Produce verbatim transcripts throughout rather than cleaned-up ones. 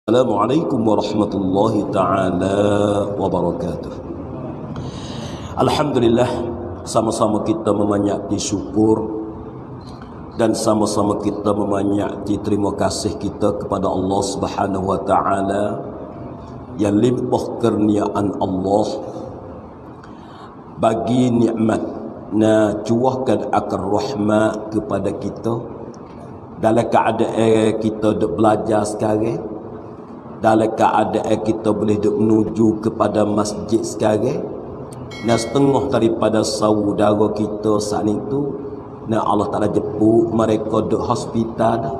Assalamualaikum warahmatullahi ta'ala wabarakatuh. Alhamdulillah, sama-sama kita memanyaki syukur dan sama-sama kita memanyaki terima kasih kita kepada Allah Subhanahu wa taala yang limpah kurniaan Allah bagi nikmat na cuahkan akar rahmat kepada kita dalam keadaan kita duk belajar sekarang, dalam keadaan kita boleh duk menuju kepada masjid sekarang. Dan setengah daripada saudara kita saat itu, nah Allah Ta'ala jemput mereka duk hospital dah.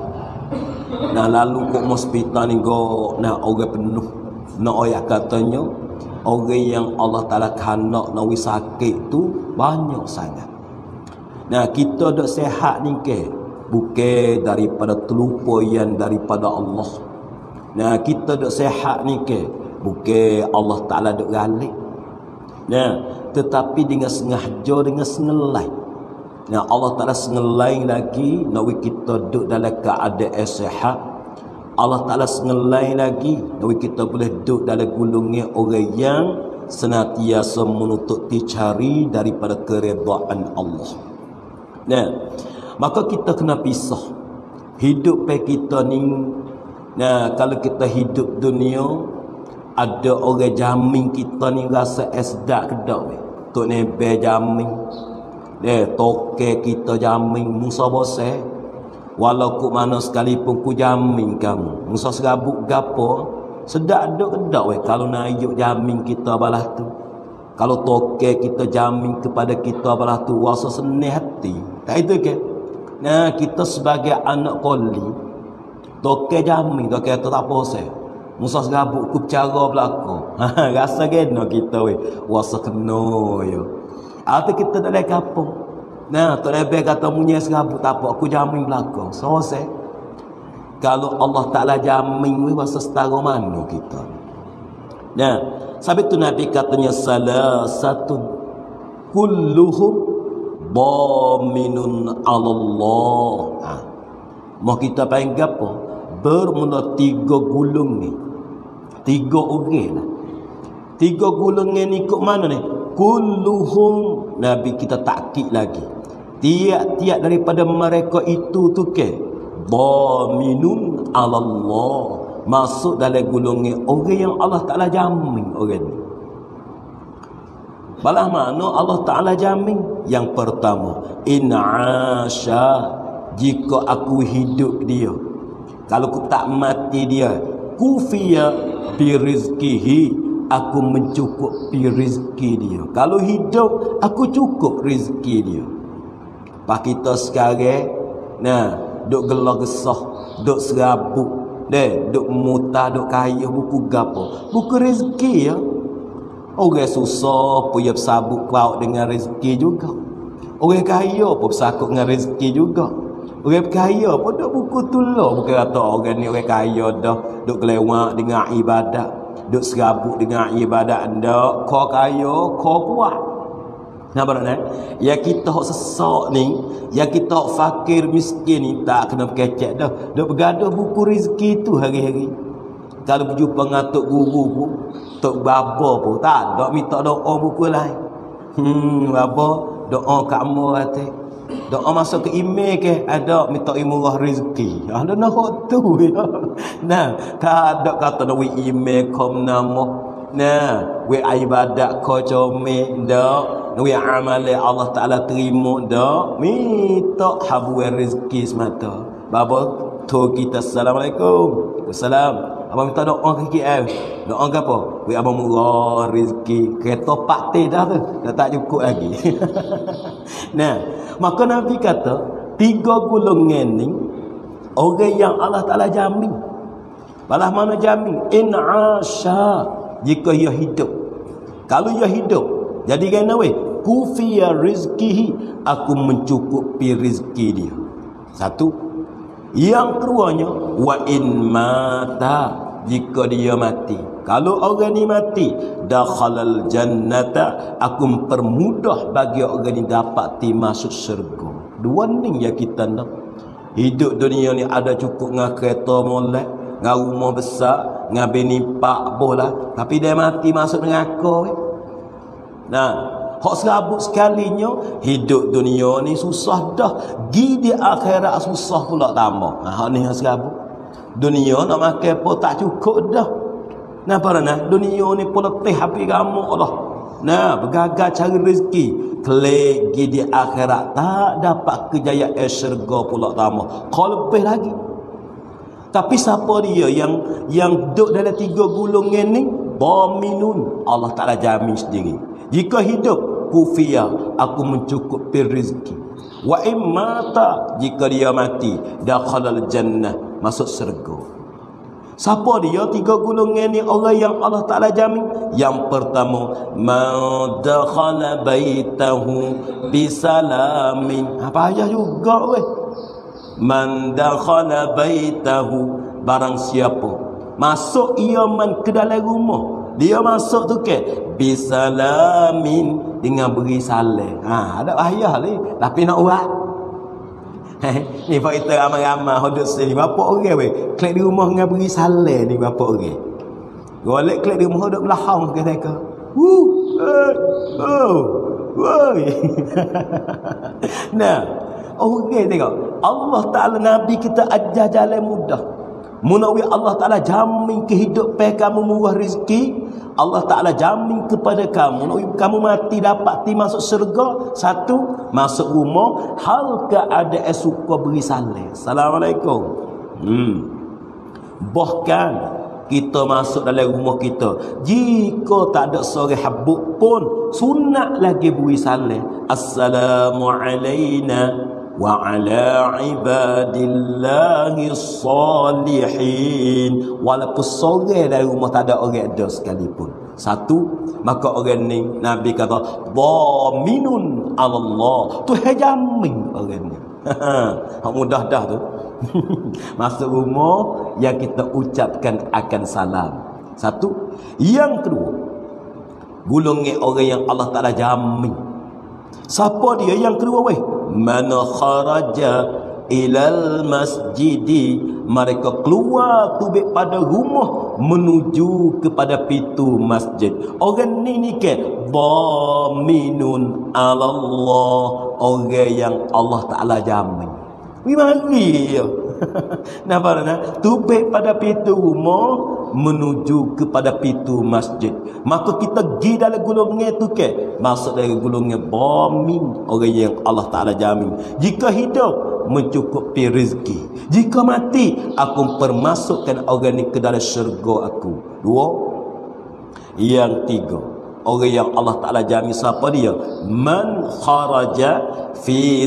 Nah lalu kok hospital ni go, nah orang penuh. Nah ayat katanya, orang yang Allah Ta'ala kanak nak sakit tu banyak sangat. Nah kita duk sehat ni ke, bukan daripada terlupa yang daripada Allah. Nah kita duk sehat ni ke, bukan Allah Ta'ala duk galik. Nah tetapi dengan sengaja, dengan sengelai. Nah Allah Ta'ala sengelai lagi nak kita duk dalam keadaan sehat. Allah Ta'ala sengelai lagi nak kita boleh duk dalam gulungan orang yang senantiasa menuntut dicari daripada keredaan Allah. Nah maka kita kena pisah hidup pe kita ni. Nah, kalau kita hidup dunia, ada orang jamin kita ni rasa esdak kedak weh. Tok nebe jamin. Eh, toke kita jamin musa bose. Walau ku mana sekalipun ku jamin kamu. Musa serabut gapo, sedak dok kedak weh kalau nak ayuk jamin kita balah tu. Kalau toke kita jamin kepada kita balah tu, rasa senang hati. Tak itu ke? Nah, kita sebagai anak koli, toke jamin, toke tu tak apa saya. Musa serabut ku cara belaka. Ha, rasa kena kita weh. Rasa kena yo. Atau kita dalam kampung. Nah, tak lebih kata munya serabut tak apa, aku jamin belaka. So saya. Kalau Allah Ta'ala jamin weh, rasa setara mana kita. Nah, sebab tu Nabi katanya salah satu kulluhum dhaminun 'ala Allah. Ha. Mau kita panggil apa? Bermula tiga gulung ni, tiga orang lah. Tiga gulung ni kok mana ni? Kulluhum, Nabi kita takkid lagi, tiap-tiap daripada mereka itu tu ke dhaminun 'ala Allah, masuk dalam gulungan orang yang Allah Ta'ala jamin orang ni. Balah mana Allah Ta'ala jamin? Yang pertama, in asya, jika aku hidup dia, kalau aku tak mati dia, kufiya bi rizkihi, aku mencukupi rezeki dia. Kalau hidup, aku cukup rezeki dia. Pak kita sekarang, nah, duk gelar gesah, duk serabut, deh, duk mutah, duk kaya, buku gapo, buku rezeki ya. Orang susah pun dia bersabuk kau dengan rezeki juga. Orang kaya pun bersakut dengan rezeki juga. Orang kaya pun duk buku tulah. Bukan kata orang ni orang kaya dah duk kelewat dengan ibadat, duk serabut dengan ibadat anda. Kau kaya, kau kuat. Nampak tak? Ya kita hok sesak ni, ya kita hok fakir miskin ni tak kena kecek dah. Duk bergaduh buku rezeki tu hari-hari. Kalau berjumpa dengan tok guru pun, tok baba pun tak ada minta doa buku lain. Hmm, baba doa kat mu hati. Doa masuk ke email ke, ada minta imurah rezeki. Ada nak tu ya. Nah, tak ada kata nak email kom nama. Nah, we ibadat ko comel dak, we amal Allah Ta'ala terima dak, minta habu rezeki semata. Baba tu kita assalamualaikum. Assalam. Abang minta doa ke K L. Doa ke apa? We abang murah rezeki. Kereta pak teh dah tu. Dah tak cukup lagi. Nah, maka Nabi kata, tiga golongan ni orang yang Allah Ta'ala jamin. Balah mana jamin? In asya, jika ia hidup. Kalau ia hidup, jadi kena weh, kufiya rizkihi, aku mencukupi rezeki dia. Satu. Yang keduanya, wa in mata, jika dia mati. Kalau orang ni mati, dakhalal jannata, aku mempermudah bagi orang ni dapat masuk syurga. Dua ni yang kita nak. Hidup dunia ni ada cukup dengan kereta molek, ngau rumah besar, ngabe nimpak bola, tapi dia mati masuk neraka. Eh? Nah, hak serabut sekalinya hidup dunia ni susah dah, gi di akhirat susah pula tambah. Nah, hak ni hak serabut. Dunia nak makan apa tak cukup dah. Nah, parana dunia ni politik habis kamu Allah. Nah, bergagal cari rezeki. Klik gi di akhirat tak dapat kejayaan syurga pula tambah. Kau lebih lagi. Tapi siapa dia yang yang duduk dalam tiga golongan ni? Dhaminun. Allah Ta'ala jamin sendiri. Jika hidup, kufiya, aku mencukupi rezeki. Wa immata, jika dia mati, dakhalal jannah, masuk syurga. Siapa dia tiga golongan ni orang yang Allah Ta'ala jamin? Yang pertama, man dakhala baitahu bisalamin. Apa ayah juga weh. Man dakhala baitahu, barang siapa masuk ia man ke dalam rumah, dia masuk tu ke bisalamin, dengan beri salam. Ha, ada ayah ni, tapi nak buat. Ni pak kita ramai-ramai hodok sini berapa orang weh klik di rumah dengan beri salam ni berapa orang. Golek klik di rumah hodok belahang ke mereka. Wu. Oh. Woi. Nah, orang tengok Allah Ta'ala Nabi kita ajar jalan mudah. Menawi Allah Ta'ala jamin kehidupan kamu, murah rezeki. Allah Ta'ala jamin kepada kamu, menawi kamu mati dapat ti masuk syurga. Satu, masuk rumah hal keadaan suka beri salam. Assalamualaikum. Hmm. Bahkan kita masuk dalam rumah kita, jika tak ada seorang habuk pun sunat lagi beri salam. Assalamualaikum wa ala ibadillahi salihin. Walaupun sore dari rumah tak ada orang ada sekalipun. Satu, maka orang ni Nabi kata dhaminun Allah, tu jamin orang ni. Hak mudah dah tu. Masuk rumah yang kita ucapkan akan salam. Satu. Yang kedua, golongan orang yang Allah Ta'ala jamin. Siapa dia yang kedua weh? Man kharaja ilal masjidi, mereka keluar tubik pada rumah menuju kepada pintu masjid. Orang ni ni ke dhaminun alallah, orang yang Allah Ta'ala jamin. Wi mari ya. Nampak tak? Tubik pada pintu rumah menuju kepada pintu masjid. Maka kita pergi dalam golongan tu ke, masuk dari golongan dhamin, orang yang Allah Ta'ala jamin. Jika hidup, mencukupi rezeki. Jika mati, aku permasukkan orang ni ke dalam syurga aku. Dua. Yang tiga, orang yang Allah Ta'ala jamin siapa dia? Man kharaja fi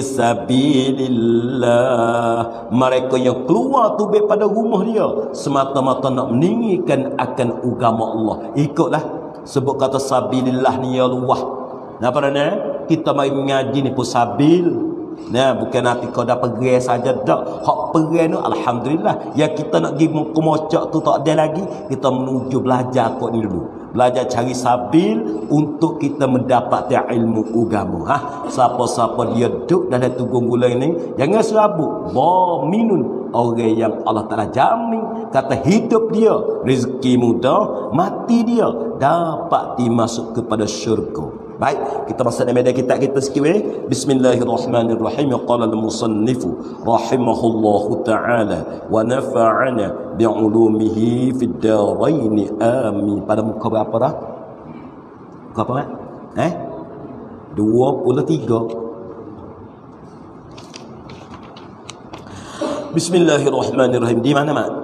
sabilillah, mereka yang keluar tu pada rumah dia semata-mata nak meninggikan akan agama Allah. Ikutlah sebut kata sabilillah ni ya luah. Napa dah kita mai mengaji ni pun sabil. Nah, bukan nanti kau dah pergi saja dak. Hak pergi tu alhamdulillah. Yang kita nak pergi ke mocok tu tak ada lagi, kita menuju belajar kok ni dulu. Belajar cari sabil untuk kita mendapat ilmu agama. Ha, siapa-siapa dia duduk dalam tunggung gulai ni, jangan serabut. Dhaminun, orang yang Allah Ta'ala jamin kata hidup dia rezeki mudah, mati dia dapat dimasuk kepada syurga. Baik, kita masuk dalam media kitab kita sikit weh. Bismillahirrahmanirrahim. Qala al-musannifu rahimahullahu ta'ala wa nafa'ana bi'ulumihi fid darain amin. Pada muka berapa dah? Muka apa mak? Eh? dua puluh tiga. Bismillahirrahmanirrahim. Di mana mak?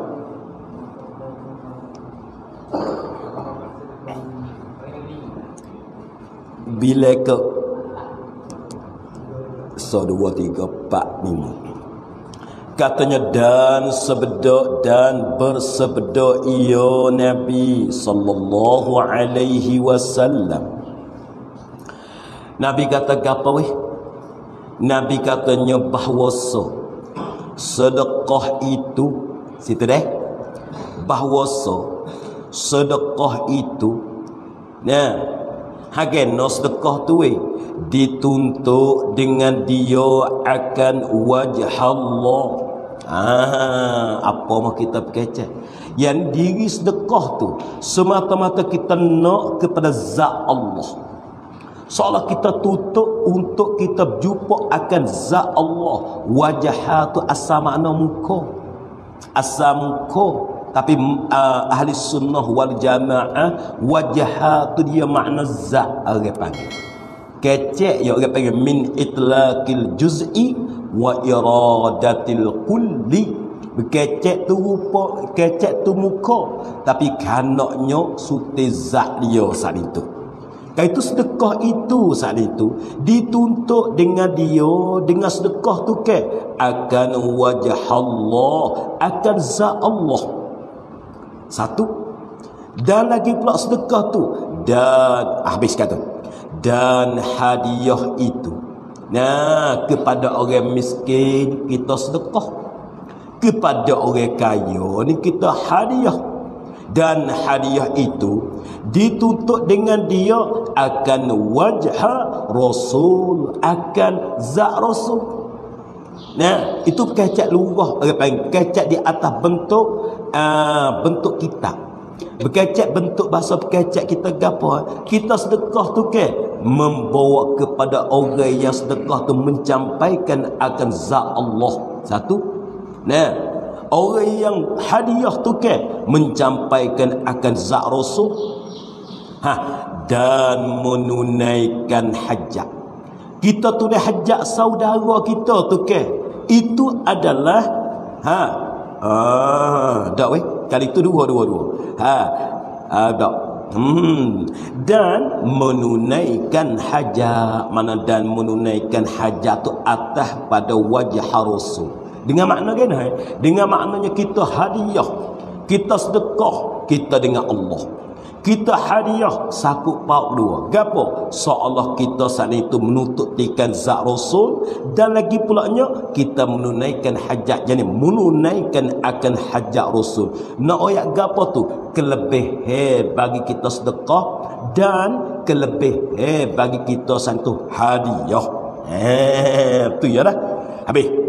Bila ke so dua tiga empat lima katanya, dan sebeda dan bersebeda ia Nabi sallallahu alaihi wasallam. Nabi kata apa weh? Nabi katanya bahawa sedekah itu, situ deh, bahawa sedekah itu, nah hagen no sedekah tu eh, dituntut dengan dia akan wajah Allah. Ah, apa mau kita berkata? Yang diri sedekah tu semata-mata kita nak kepada zat Allah. Seolah kita tutup untuk kita berjumpa akan zat Allah. Wajah tu asal makna muka, asal muka. Tapi uh, ahli sunnah wal jamaah, wajah tu dia makna zat. Orang panggil kecek, ya orang panggil min itlaqil juz'i wa iradatil kulli. Berkecek tu rupa, kecek tu muka, tapi kanaknya suti zat dia saat itu. Kalau itu sedekah itu saat itu dituntut dengan dia, dengan sedekah tu ke akan wajah Allah, akan zat Allah. Satu. Dan lagi pula sedekah tu, dan habis kata, dan hadiah itu, nah, kepada orang miskin kita sedekah, kepada orang kaya ni kita hadiah. Dan hadiah itu dituntut dengan dia akan wajah Rasul, akan zat Rasul. Nah, itu kecak lurah, orang panggil kecak di atas bentuk uh, bentuk kitab. Berkecak bentuk bahasa berkecak kita gapo? Kita sedekah tu ke membawa kepada orang yang sedekah tu mencampaikan akan zat Allah. Satu. Nah, orang yang hadiah tu ke mencampaikan akan zat Rasul. Ha, dan menunaikan hajat. Kita tunai hajat saudara kita tu ke, itu adalah ha ah dak weh kali itu dua dua dua. Ha ah dak. Hmm, dan menunaikan hajat, mana dan menunaikan hajat tu atas pada wajah Rasul. Dengan makna gini, dengan maknanya kita hadiah, kita sedekah, kita dengan Allah. Kita hadiah sakut pauk dua. Gapo? Seolah kita saat itu menuntut tikan zat Rasul, dan lagi pulanya kita menunaikan hajat, jadi menunaikan akan hajat Rasul. Nak oyak gapo tu? Kelebih he bagi kita sedekah, dan kelebih he bagi kita saat itu hadiah. Eh, tu ya dah. Habis.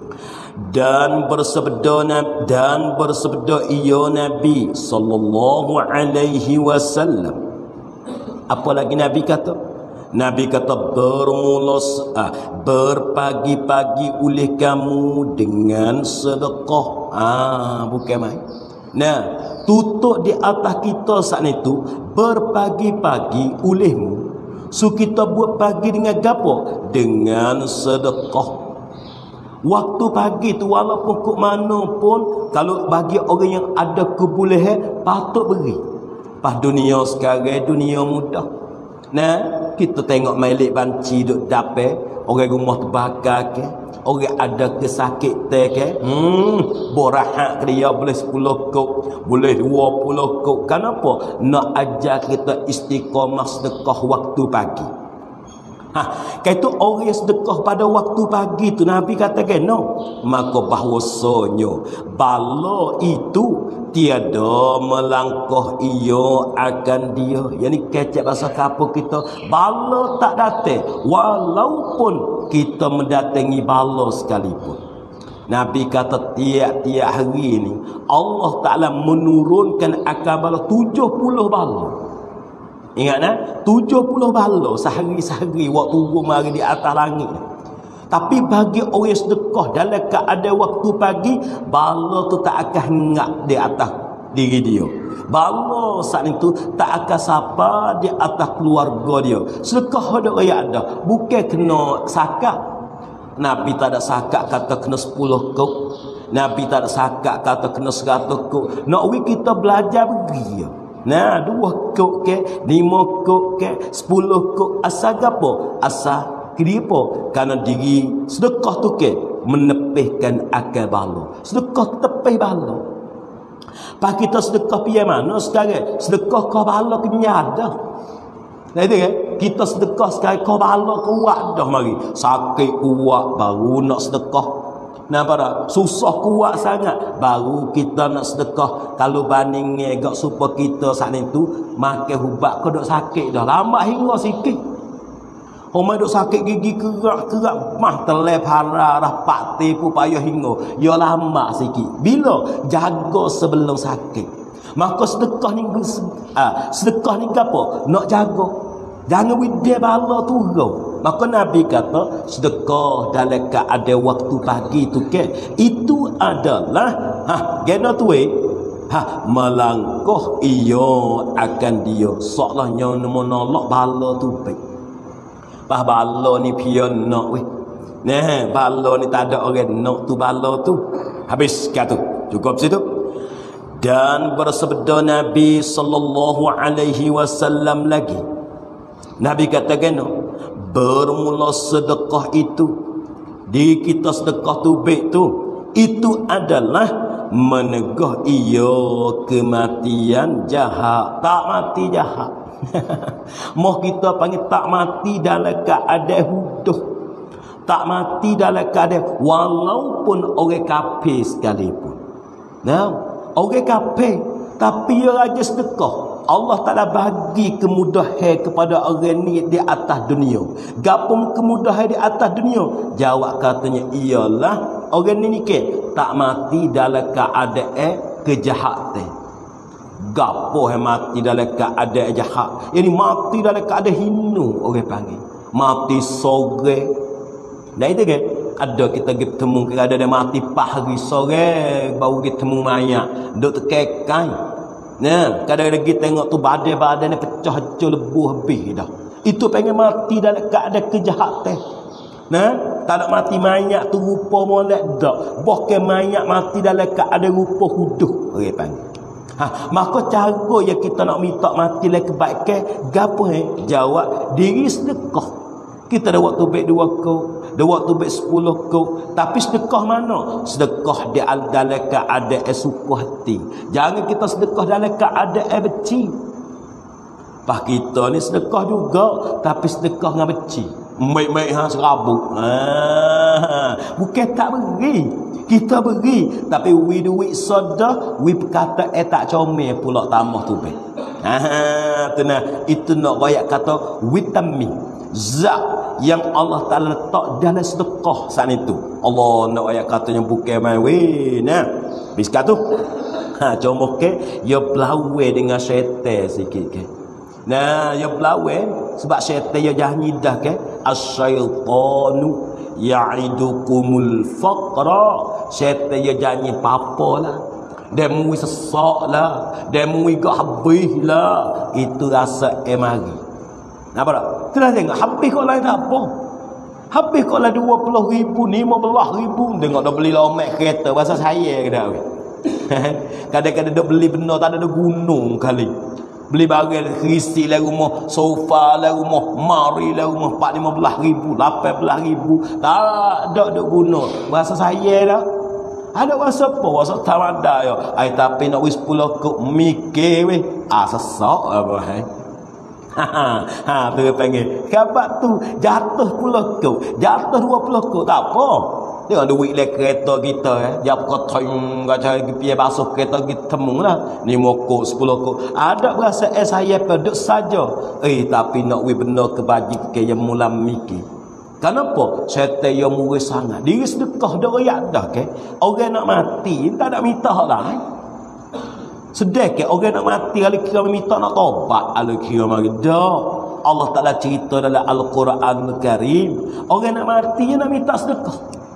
Dan bersabda dan bersabda ia Nabi sallallahu alaihi wasallam. Apa lagi Nabi kata? Nabi kata bermula ah, berpagi-pagi oleh kamu dengan sedekah. Ah, bukan main. Nah, tutup di atas kita saat itu berpagi-pagi olehmu. So kita buat pagi dengan gapo? Dengan sedekah. Waktu pagi tu walaupun kok mana pun, kalau bagi orang yang ada kebolehan patut beri. Pas dunia sekarang dunia mudah. Nah, kita tengok mailik banci duk dapat, orang rumah terbakar ke, orang ada kesakit te ke, hmm, borahat ke dia boleh sepuluh kok, boleh dua puluh kok. Kenapa? Nak ajar kita istiqamah sedekah waktu pagi. Ha, kaitu orang yang sedekah pada waktu pagi tu Nabi katakan no, maka bahwasanya bala itu tiada melangkah ia akan dia. Yang ni kecek bahasa kapur kita, bala tak datang walaupun kita mendatangi bala sekalipun. Nabi kata tiap-tiap hari ni Allah Ta'ala menurunkan akan bala tujuh puluh bala. Ingat nah, tujuh puluh bala sehari-sehari waktu turun mari di atas langit. Tapi bagi orang sedekah dalam keadaan waktu pagi, bala tu tak akan ingat di atas diri dia. Bala saat itu tak akan sapa di atas keluarga dia. Sedekah ada orang ada, bukan kena sakat. Nabi tak ada sakat kata kena sepuluh kok. Nabi tak ada sakat kata kena seratus kok. Nak we kita belajar beri. Nah, dua kok ke, lima kok ke, sepuluh kok. Asal apa? Asal kenapa? Karena diri sedekah tu ke menepihkan akal bala. Sedekah tepih bala. Pak kita sedekah piye mana sekarang? Sedekah kau bala kena ada. Nah itu kan? Kita sedekah sekarang kau bala kuat dah mari. Sakit kuat baru nak sedekah. Nah para susah kuat sangat baru kita nak sedekah. Kalau banding agak supaya kita saat itu makan ubat kau dok sakit dah lambat hingga sikit. Homa duk sakit gigi kerak-kerak mah telai parah dah pakte pun payah hingga. Ya lama sikit. Bila jaga sebelum sakit. Maka sedekah ni ah, sedekah ni apa? Nak jaga. Jangan widya bala turun. Maka Nabi kata sedekah dalam keadaan waktu pagi tu ke itu adalah ha gena tu eh ha melangkah ia akan dia seolah nyono menolak bala tu baik. Bah bala ni pion nak weh. Nah, bala ni tak ada orang nak tu bala tu. Habis kata cukup situ. Dan bersabda Nabi sallallahu alaihi wasallam lagi. Nabi kata geno, bermula sedekah itu di kita sedekah tu baik tu itu adalah menegah ia kematian jahat. Tak mati jahat. Moh kita panggil tak mati dalam keadaan huduh, tak mati dalam keadaan walaupun orang kafir sekalipun. Nah, orang kafir tapi dia raja sedekah. Allah Ta'ala bagi kemudahan kepada orang ni di atas dunia. Gapo kemudahan di atas dunia? Jawab katanya ialah orang ni ni ke tak mati dalam keadaan kejahatan. Gapo yang mati dalam keadaan jahat. Ini mati dalam keadaan hina orang panggil. Mati sore. Nah itu kan ada kita pergi temu ada dia mati pagi sore baru kita temu mayat duk terkekai. Nah, kadang-kadang kita tengok tu badan-badan ni pecah hancur lebuh habis dah. Itu pengen mati dalam keadaan kejahatan. Nah, tak nak mati mayat tu rupa molek dak. Bahkan mayat mati dalam keadaan rupa huduh orang panggil. Ha, maka cara yang kita nak minta mati dalam kebaikan gapo eh? Jawab diri sedekah. Kita ada waktu baik dua kau, ada waktu baik sepuluh kau. Tapi sedekah mana? Sedekah di dalam keadaan suka hati. Jangan kita sedekah dalam keadaan benci. Pak kita ni sedekah juga, tapi sedekah dengan benci. Baik-baik ha serabut. Ah, bukan tak beri. Kita beri, tapi we duit soda, we berkata eh tak comel pula tambah tu be. Ah, tu nah, itu nak royak kata vitamin. Zat yang Allah Ta'ala letak dalam sedekah saat itu. Allah nak ayat katanya bukan main weh. Nah, biskat tu. Ha, cuma ke ya belawe dengan syaitan sikit ke. Nah, ya belawe sebab syaitan ya janji dah ke asyaitanu ya'idukumul faqra. Syaitan ya janji papalah. Dia mui sesak lah, dia mui gak habis lah. Itu rasa emari. Nampak tak? Terus tengok habis kau lain tak apa. Habis kau lah dua puluh ribu, lima belas ribu. Tengok dah beli lomek kereta bahasa saya ke dah. Kadang-kadang dah beli benda tak ada gunung kali. Beli barang kerisi lah rumah, sofa lah rumah, mari lah rumah empat lima belas ribu, lapan belas ribu. Tak ada ada guna. Bahasa saya dah. Ada bahasa apa? Bahasa tamada ya. Ai tapi nak wis sepuluh kok mikir weh. Ah sesak apa hai. Ha ha tu panggil. Kabat tu jatuh puluh kau, jatuh dua puluh kau tak apa. Tengok duit le kereta kita eh. Jap kotong gaca piye basuh kereta kita temulah. lima kau, sepuluh kau. Ada berasa eh saya peduk saja. Eh tapi nak we benda kebaji ke yang mula mikir. Kenapa? Syaitan yang murah sangat. Diri sedekah dah royak dah ke. Orang nak mati tak ada minta hak lain. Sedekah orang nak mati kalau kira minta nak tobat kalau kira mari dah. Allah Taala cerita dalam Al-Quran Al-Karim, orang nak mati dia nak minta sedekah.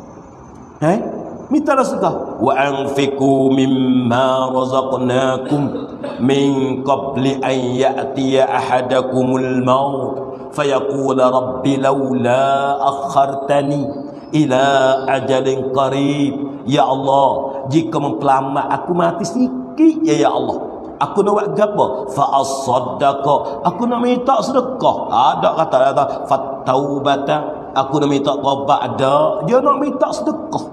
Eh? Minta sedekah. Wa anfiqu mimma razaqnakum min qabli an ya'tiya ahadakumul maut fayaqul rabbi laula akhartani ila ajalin qarib. Ya Allah, jika mempelamat aku mati sikit ya ya Allah, aku nak buat apa? Fa as-saddaqa, aku nak minta sedekah. Ada kata kata fataubata, aku nak minta taubat. Ada dia nak minta sedekah.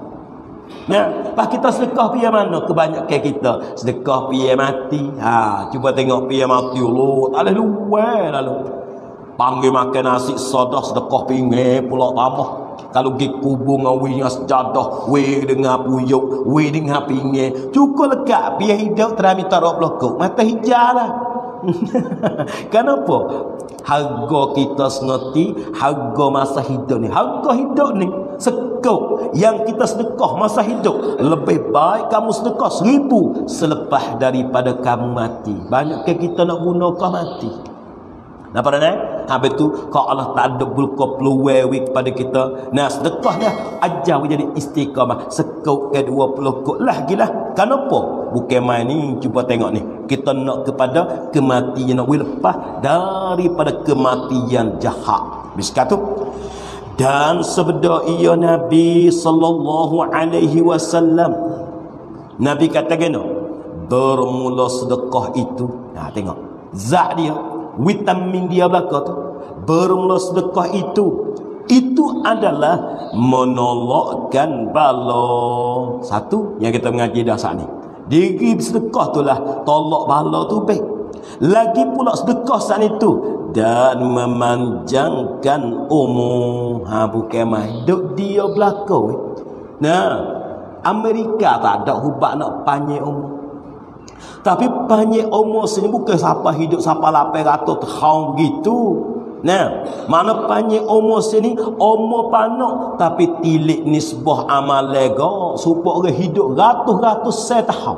Nah, pas kita sedekah piye mana kebanyakan kita sedekah piye mati. Ha, cuba tengok piye mati Allah, tak ada luar lalu. Panggil makan nasi sodah sedekah pinggir pula tambah. Kalau pergi kubur dengan wih dengan sejadah, wih dengan puyuk, wih dengan pinggir, cukup lekat biar hidup telah minta dua puluh kok. Mata hijau lah. Kenapa? Harga kita sengerti, harga masa hidup ni. Harga hidup ni sekau yang kita sedekah masa hidup, lebih baik kamu sedekah seribu selepas daripada kamu mati. Banyak ke kita nak guna kau mati. Nampak tak? Habis tu kalau Allah tak ada buka peluang kepada kita, nah sedekah dah ajar jadi istiqamah. Sekau ke dua puluh kok lah gila. Kenapa? Bukan main ni, cuba tengok ni. Kita nak kepada kematian, nak lepas daripada kematian jahat. Biskat tu. Dan sebeda ia Nabi sallallahu alaihi wasallam, Nabi kata gini, bermula sedekah itu, nah tengok zat dia, vitamin dia belaka tu, bermula sedekah itu itu adalah menolakkan bala. Satu yang kita mengaji dah saat ni, diri sedekah tu lah tolak bala tu baik. Lagi pula sedekah saat itu dan memanjangkan umur. Ha bukan main duk dia belaka. Nah, Amerika tak ada hubak nak panjang umur. Tapi panjang umur sini bukan siapa hidup siapa lapan ratus tahun begitu. Nah, mana panjang umur sini umur panak tapi tilik nisbah amal lega supaya orang hidup ratus-ratus setahun.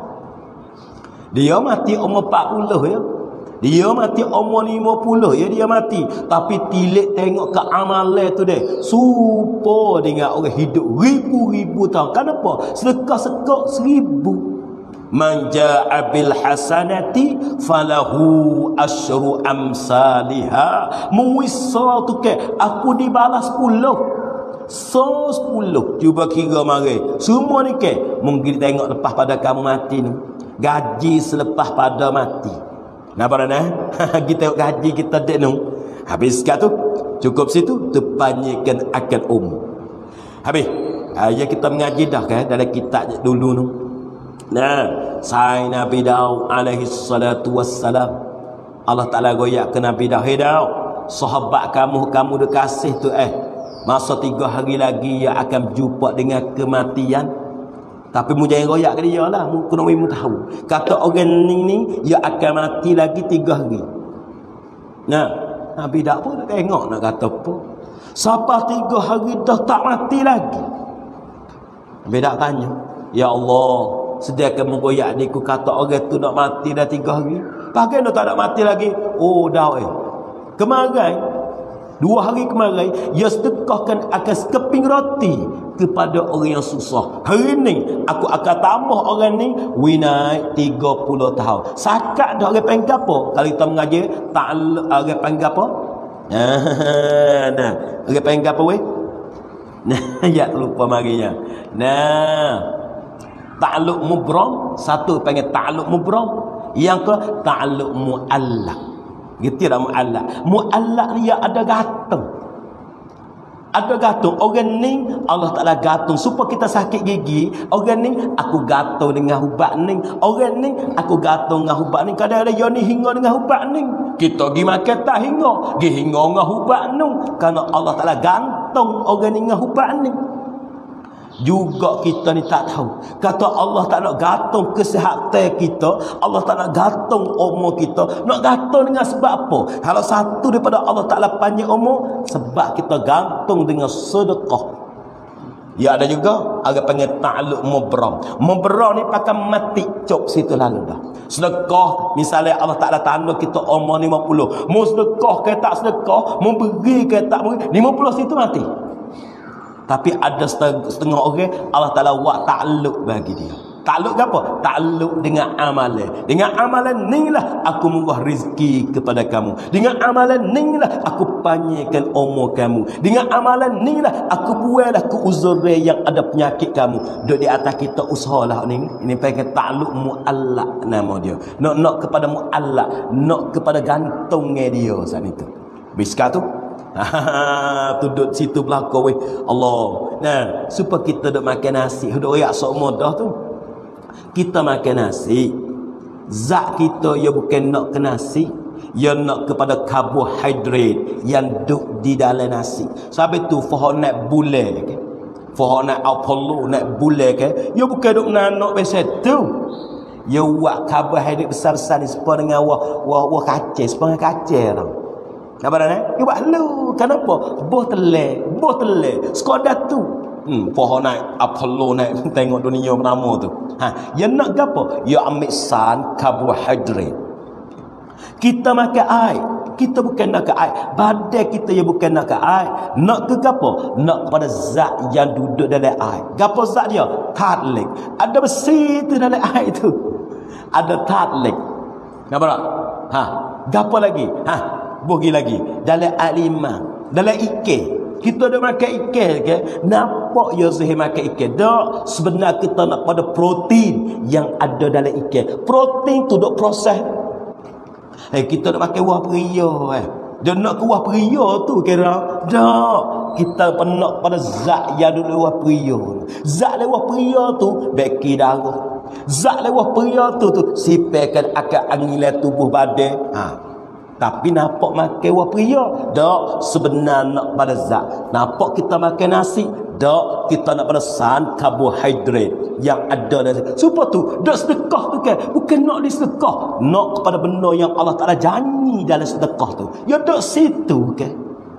Dia mati umur empat puluh ya. Dia mati umur lima puluh ya, dia mati. Tapi tilik tengok ke amalan tu deh. Supaya dengan orang hidup ribu-ribu tahun. Kenapa? Sedekah sekok seribu. Man ja'a bil hasanati falahu asyru amsalha. Muwissa tu ke aku dibalas sepuluh. So sepuluh. Cuba kira mari. Semua ni ke mungkin tengok lepas pada kamu mati ni. Gaji selepas pada mati. Nampak tak? Kita gaji kita dek nu. Habis kat tu cukup situ terpanjangkan akan umur. Habis ayat kita mengaji dah kan dalam kitab dulu nu. Nah, sai Nabi Daud alaihi salatu wassalam. Allah Taala goyak ke Nabi Daud, "Hai Daud, sahabat kamu kamu dah kasih tu eh. Masa tiga hari lagi ia akan berjumpa dengan kematian." Tapi mu jangan royak ke dia lah. Mu kena mu tahu. Kata orang ni ni, dia akan mati lagi tiga hari. Nah, Nabi tak pun nak tengok nak kata apa. Siapa tiga hari dah tak mati lagi? Nabi tak tanya. Ya Allah, sediakan mu royak ni ku kata orang tu nak mati dah tiga hari. Bagaimana tak nak mati lagi? Oh, dah eh. Kemarin, dua hari kemarin, ia sedekahkan akan sekeping roti kepada orang yang susah. Hari ni aku akan tambah orang ni winai tiga puluh tahun. Sakat dah orang panggil apa? Kalau kita mengaji ta'alluq orang panggil apa? Nah, orang panggil apa weh? Nah, ya lupa marinya. Nah, ta'alluq mubram, satu panggil ta'alluq mubram, yang ke ta'alluq muallaq. Gitu dah muallaq. Muallaq dia ada gantung. Ada gantung. Orang ni Allah Taala gantung supaya kita sakit gigi. Orang ni aku gantung dengan ubat ni. Orang ni aku gantung dengan ubat ni. Kadang-kadang dia ni hingga dengan ubat ni. Kita pergi makan tak hingga. Pergi hingga dengan ubat ni. Kerana Allah Taala gantung orang ni dengan ubat ni. Juga kita ni tak tahu. Kata Allah tak nak gantung kesihatan kita, Allah tak nak gantung umur kita. Nak gantung dengan sebab apa? Kalau satu daripada Allah Taala panjang umur, sebab kita gantung dengan sedekah. Ya ada juga agak panggil ta'alluq mubram. Mubram ni pakai mati cok situ lalu dah. Sedekah misalnya Allah Taala tanda kita umur lima puluh. Mu sedekah ke tak sedekah, mu beri ke tak beri, lima puluh situ mati. Tapi ada setengah orang Allah Taala buat takluk bagi dia. Takluk apa? Takluk dengan amalan. Dengan amalan ni lah aku murah rezeki kepada kamu. Dengan amalan ni lah aku panjangkan umur kamu. Dengan amalan ni lah aku buatlah ke uzur yang ada penyakit kamu. Duduk di atas kita usahalah ni. Ini panggil takluk muallaq nama dia. Nak nak kepada muallaq, nak kepada gantungnya dia saat itu. Biskah tu duduk situ belakang weh Allah. Nah, supaya kita duk makan nasi, duk royak sok mudah tu. Kita makan nasi, zat kita ya bukan nak ke nasi, ya nak kepada karbohidrat yang duk di dalam nasi. Sebab tu faham nak bulan ke? Faham nak apollo nak bulan ke? Ya bukan duk nak biasa tu. Ya buat karbohidrat besar-besar ni sepa dengan wah wah wah kacang, sepa dengan kacang tau. Apa dah ni? Ya buat lu. Kenapa? Boh telek, boh telek. Sekadar tu. Hmm, pohon naik, Apollo naik tengok dunia pertama tu. Ha, ya nak gapo? Ya ambil san karbohidrat. Kita makan air. Kita bukan nak ke air. Badan kita ya bukan nak ke air. Nak ke gapo? Nak pada zat yang duduk dalam air. Gapo zat dia? Tatlik. Ada besi tu dalam air tu. Ada tatlik. Nampak tak? Ha, gapo lagi? Ha, bogi lagi. Dalam air lima. Dalam ikan. Kita dah makan ikan ke? Nampak ya Zuhair makan ikan. Tak. Sebenarnya kita nak pada protein yang ada dalam ikan. Protein tu duk proses. Eh, kita nak makan wah peria eh. Dia nak ke wah peria tu kira. Tak. Kita penak pada zat yang duduk wah peria. Zat lewah peria tu beki darah. Zat lewah peria tu tu sipakan akan angilan tubuh badan. Ha. Tapi nampak makan wah peria. Tak. Sebenarnya nak pada zat. Nampak kita makan nasi. Tak. Kita nak pada san karbohidrat yang ada dalam. Supaya tu dak sedekah tu kan. Bukan nak disedekah. Nak kepada benda yang Allah Ta'ala janji dalam sedekah tu. Ya dak situ kan.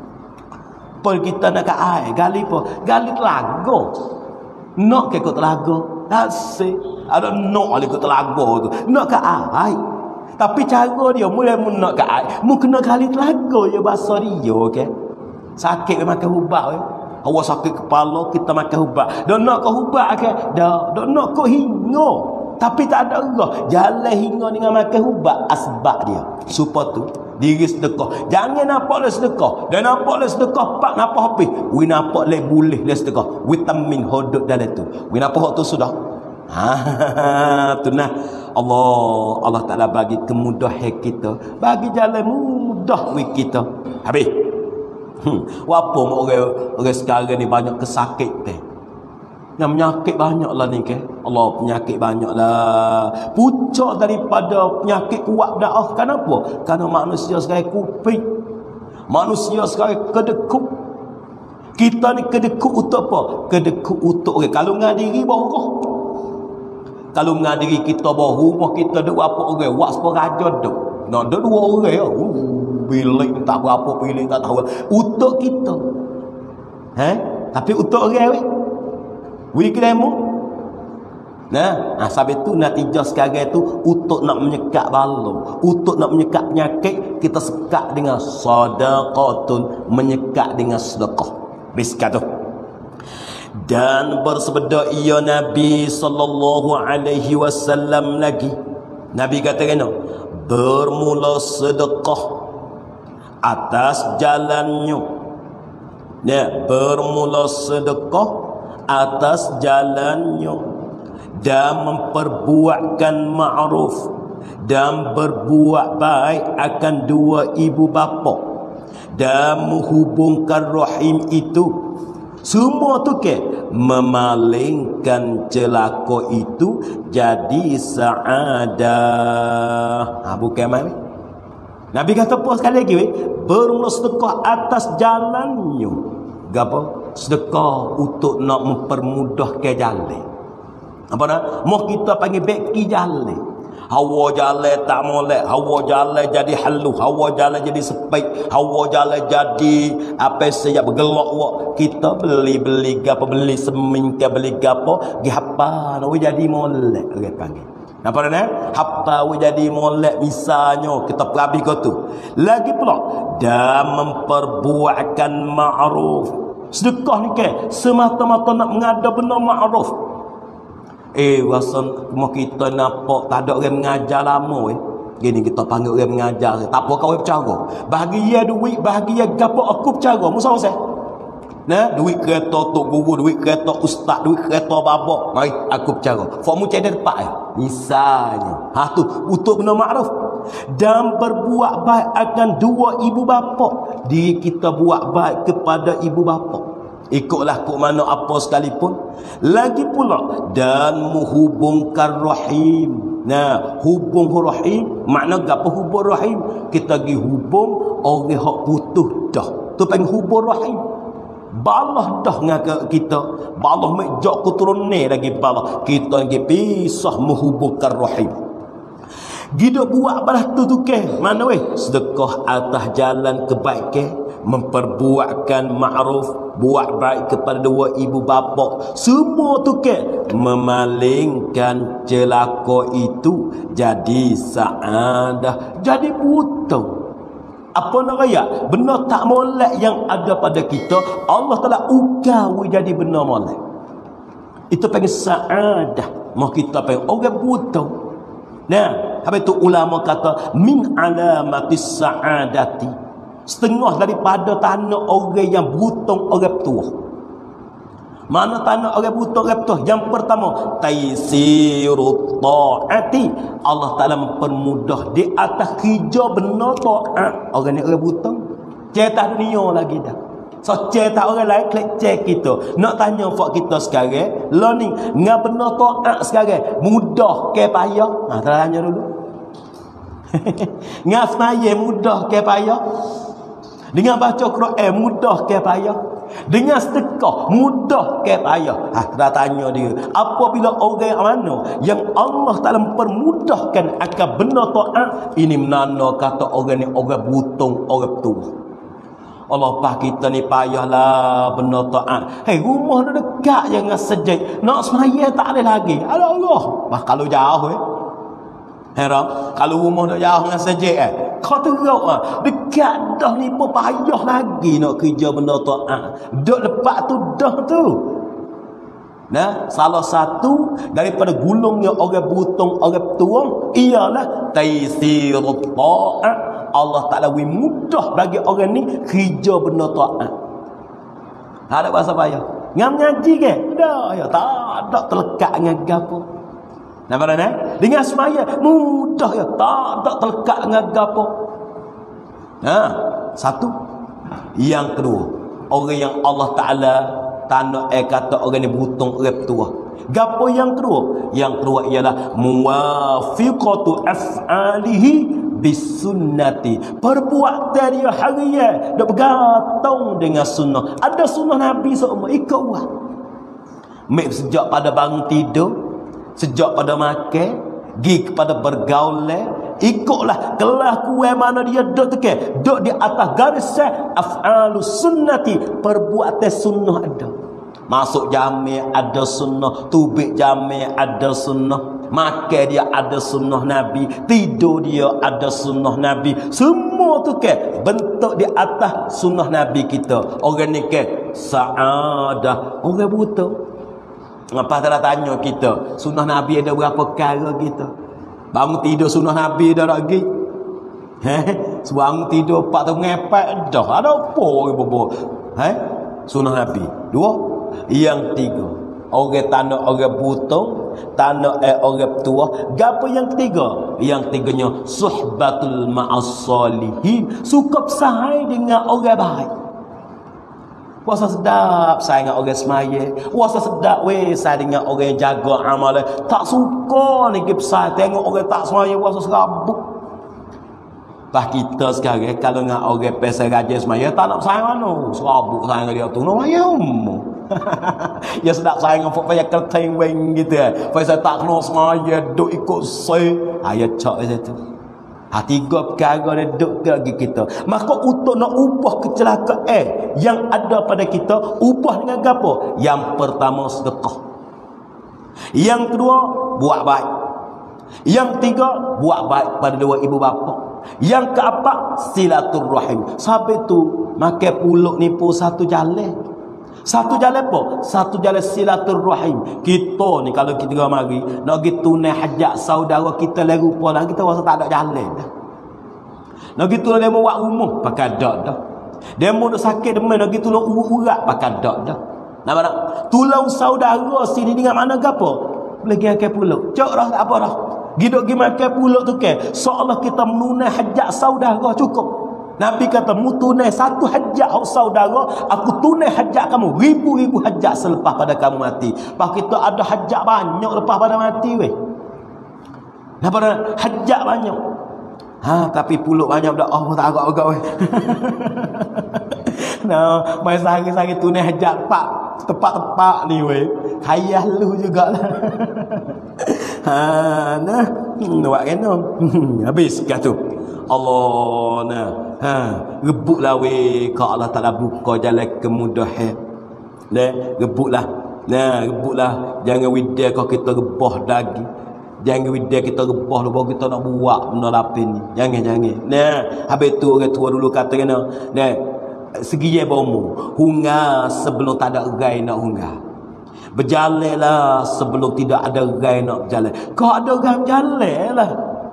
Pol kita nak ke air. Gali apa? Gali telaga. Nak ke ikut telaga. Asyik. Ada nak lah ikut telaga tu. Nak ke air. Tapi cara dia mulai mu nak ke air. Mu kena gali telaga ya bahasa dia kan. Sakit makan ubat ya. Awak sakit kepala, kita makan ubat. Dah nak ke ubat ke? Dah. Dah nak ke hinga. Tapi tak ada Allah. Jalan hinga dengan makan ubat. Asbab dia. Supaya tu, diri sedekah. Jangan nampak le sedekah. Dan nampak le sedekah, pak nampak habis. We nampak le boleh le sedekah. Vitamin hodok dalam tu. We nampak tu sudah. Ha, tu nah. Allah, Allah Ta'ala bagi kemudahan kita. Bagi jalan mudah we kita. Habis. Hmm. Apa orang orang sekarang ni banyak kesakit teh. Yang penyakit banyaklah ni ke. Allah penyakit banyaklah. Puncak daripada penyakit kuat dah. Kenapa? Karena manusia sekarang kuping. Manusia sekarang kedekut. Kita ni kedekut untuk apa? Kedekut untuk orang. Kalau ngadiri bawah. Kalau ngadiri kita bawah rumah kita duk apa orang? Wak sepuluh raja duk. Nak duk dua orang ya. Bilik tak berapa bilik tak tahu untuk kita eh tapi untuk orang weh weh kelemu nah ah sebab itu natijah sekarang tu untuk nak menyekat balung untuk nak menyekat penyakit kita sekat dengan sedekah menyekat dengan sedekah biskat tu dan bersabda ia Nabi sallallahu alaihi wasallam lagi Nabi kata kena bermula sedekah atas jalannya ya bermula sedekah atas jalannya dan memperbuatkan ma'ruf dan berbuat baik akan dua ibu bapa dan menghubungkan rahim itu semua tu ke memalingkan celaka itu jadi saadah. Ha, bukan mana Nabi kata apa sekali lagi weh? Bermula sedekah atas jalannya. Gapo? Sedekah untuk nak mempermudahkan jalan. Apa nak? Mau kita panggil beki jalan. Hawa jalan tak molek, hawa jalan jadi halu, hawa jalan jadi sepik, hawa jalan jadi apa saja bergelak wak. Kita beli-beli gapo, beli semin ke beli gapo, gi hapa nak jadi molek orang panggil. Nampak tak? Hapa we jadi molek misalnya kita perabi kau tu. Lagi pula dan memperbuatkan ma'ruf. Sedekah ni ke semata-mata nak mengada benda ma'ruf. Eh wasan mau kita nampak tak ada orang mengajar lama eh. Gini kita panggil orang mengajar. Tak apa kau bercara. Bagi dia duit, bagi dia gapo aku bercara. Musa saya. Nah, duit kereta tok guru, duit kereta ustaz, duit kereta babak. Mari aku bercara. Formu cedera depan eh. Misalnya. Ha tu untuk benda makruf dan berbuat baik akan dua ibu bapa. Diri kita buat baik kepada ibu bapa. Ikutlah kok mana apa sekalipun. Lagi pula dan menghubungkan rahim. Nah, hubung rahim makna gapo hubung rahim? Kita pergi hubung orang hak putus dah. Tu panggil hubung rahim. balah dah ngaka kita, balah mejak kuturune lagi balah kita lagi pisah menghubungkan rahim. Gida buat balah tu tu ke mana weh? Sedekah atas jalan kebaikan, memperbuatkan ma'ruf, buat baik kepada dua ibu bapa, semua tu ke memalingkan celaka itu jadi saadah, jadi buta. Apa nak raya? Benar tak molek yang ada pada kita, Allah Taala ugawi jadi benar molek. Itu panggil saadah. Mau kita panggil orang buta. Nah, habis tu ulama kata min alamatis saadati. Setengah daripada tanda orang yang buta orang tua. Mana tanda orang buta orang tua? Yang pertama, taisirut taati. Allah Taala mempermudah di atas kerja benar taat. Orang ni orang buta. Cetak dunia lagi dah. So cetak orang lain klik cek kita. Nak tanya fak kita sekarang, lo ni ngah benar taat sekarang, mudah ke payah? Nah, tanya dulu. Ngah semaya mudah ke payah? Dengan baca Quran mudah ke payah? Dengan sedekah mudah ke payah? Ha, dah tanya dia. Apabila orang yang mana yang Allah Taala mempermudahkan akan benar taat, ini menanda kata orang ni orang butung, orang tua. Allah pak kita ni payahlah benar taat. Hei, rumah dah dekat jangan sejak. Nak semaya tak ada lagi. Allah Allah. Bah kalau jauh eh. Heran, kalau rumah dah jauh dengan sejak eh. Kau teruk ah. Dekat dah ni pun payah lagi nak kerja benda taat. Duk lepas tu dah tu. Nah, salah satu daripada gulungnya orang butung, orang tua ialah taisirut taat. Allah Taala wi mudah bagi orang ni kerja benda taat. Ada bahasa payah. Ngam ngaji ke? Dah ya, tak ada terlekat dengan gapo. Nampak tak? Dengan semaya mudah ya, tak ada terlekat dengan gapo. Nah, satu. Yang kedua, orang yang Allah Taala tanda eh kata orang ni butung orang tua. Gapo yang kedua? Yang kedua ialah muwafiqatu af'alihi bisunnati. Perbuatan dia harian dak bergantung dengan sunnah. Ada sunnah Nabi semua ikut buat. Mek sejak pada bangun tidur, sejak pada makan, gi kepada bergaul, ikutlah kelakuan mana dia duk teke, duk di atas garis af'alus sunnati, perbuatan sunnah ada. Masuk jami ada sunnah, tubik jami ada sunnah, makan dia ada sunnah Nabi, tidur dia ada sunnah Nabi. Semua tu ke bentuk di atas sunnah Nabi kita. Orang ni ke saadah, orang buta. Ngapa tak tanya kita, sunnah Nabi ada berapa perkara kita? Bangun tidur sunnah Nabi dah lagi. Heh, bangun tidur empat tahun ngepek dah. Ada apa orang bobo? Heh, sunnah Nabi. Dua. Yang tiga, orang tanda orang buta, tanda eh orang tua. Gapo yang ketiga? Yang tiganya suhbatul ma'as salihin, suka bersahai dengan orang baik. Puasa sedap saya dengan orang semaya, puasa sedap weh saya dengan orang yang jaga amal. Tak suka ni kita tengok orang tak semaya puasa serabut. Bah kita sekarang kalau dengan orang pesa rajin semaya tak nak sayang mana, serabut sayang dia tu no ayam. Ya sedap sayang dengan payah kelteng weng gitu eh. Payah tak kena semaya duk ikut saya. Ayat cak itu. Ha, tiga perkara dia duk lagi kita. Maka untuk nak ubah kecelakaan eh, yang ada pada kita, ubah dengan apa? Yang pertama sedekah. Yang kedua buat baik. Yang tiga buat baik pada dua ibu bapa. Yang keempat silaturrahim. Sampai tu makan puluk ni pun satu jalan. Satu jalan apa? Satu jalan silaturrahim. Kita ni kalau kita mari nak pergi tunai hajat saudara kita lagi rupa dah, kita rasa tak ada jalan dah. Nak pergi tunai demo buat rumah pakai dak dah. Demo nak sakit demam nak pergi tolong urat pakai dak dah. Nampak tak? Tolong saudara sini dengan mana gapo? Boleh pergi makan puluk. Cok dah tak apa dah. Gidok pergi makan puluk tu ke? Seolah kita menunai hajat saudara cukup. Nabi kata mu tunai satu hajat saudara, aku tunai hajat kamu ribu-ribu hajat selepas pada kamu mati. Pak kita ada hajat banyak lepas pada mati weh. Nampak hajat banyak. Ha, tapi puluk banyak dah Allah tak agak-agak weh. Nah, mai sehari-hari tu ni hajat pak tepat-tepat ni weh. Khayal lu jugalah. Ha nah, buat kena. Habis kat tu. Allah nah. Ha, rebutlah weh ke Allah Taala buka jalan kemudahan. Nah, rebutlah. Nah, rebutlah. Jangan widya kau kita rebah daging. Jangan widya kita rebah lu baru kita nak buat benda lapin ni. Jangan jangan. Nah, habis tu orang tua dulu kata kena. Nah, segi ye bomo. Hungga sebelum tak ada erai nak hungga. Berjalanlah sebelum tidak ada erai nak berjalan. Kau ada erai berjalanlah.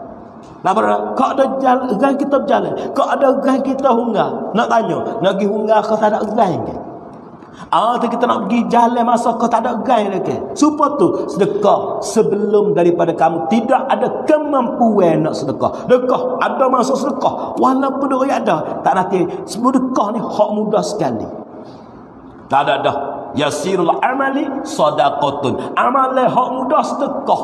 Lah kau ada jalan erai kita berjalan. Kau ada erai kita hungga. Nak tanya, nak pergi hungga kau tak ada erai ke? Ah, tu kita nak pergi jalan masa kau tak ada erai lagi. Supaya tu sedekah sebelum daripada kamu tidak ada kemampuan nak sedekah. Sedekah ada masa sedekah. Walaupun duit ada, tak nanti sedekah ni hak mudah sekali. Tak ada dah. Yasirul amali sadaqatun. Amal hak mudah sedekah.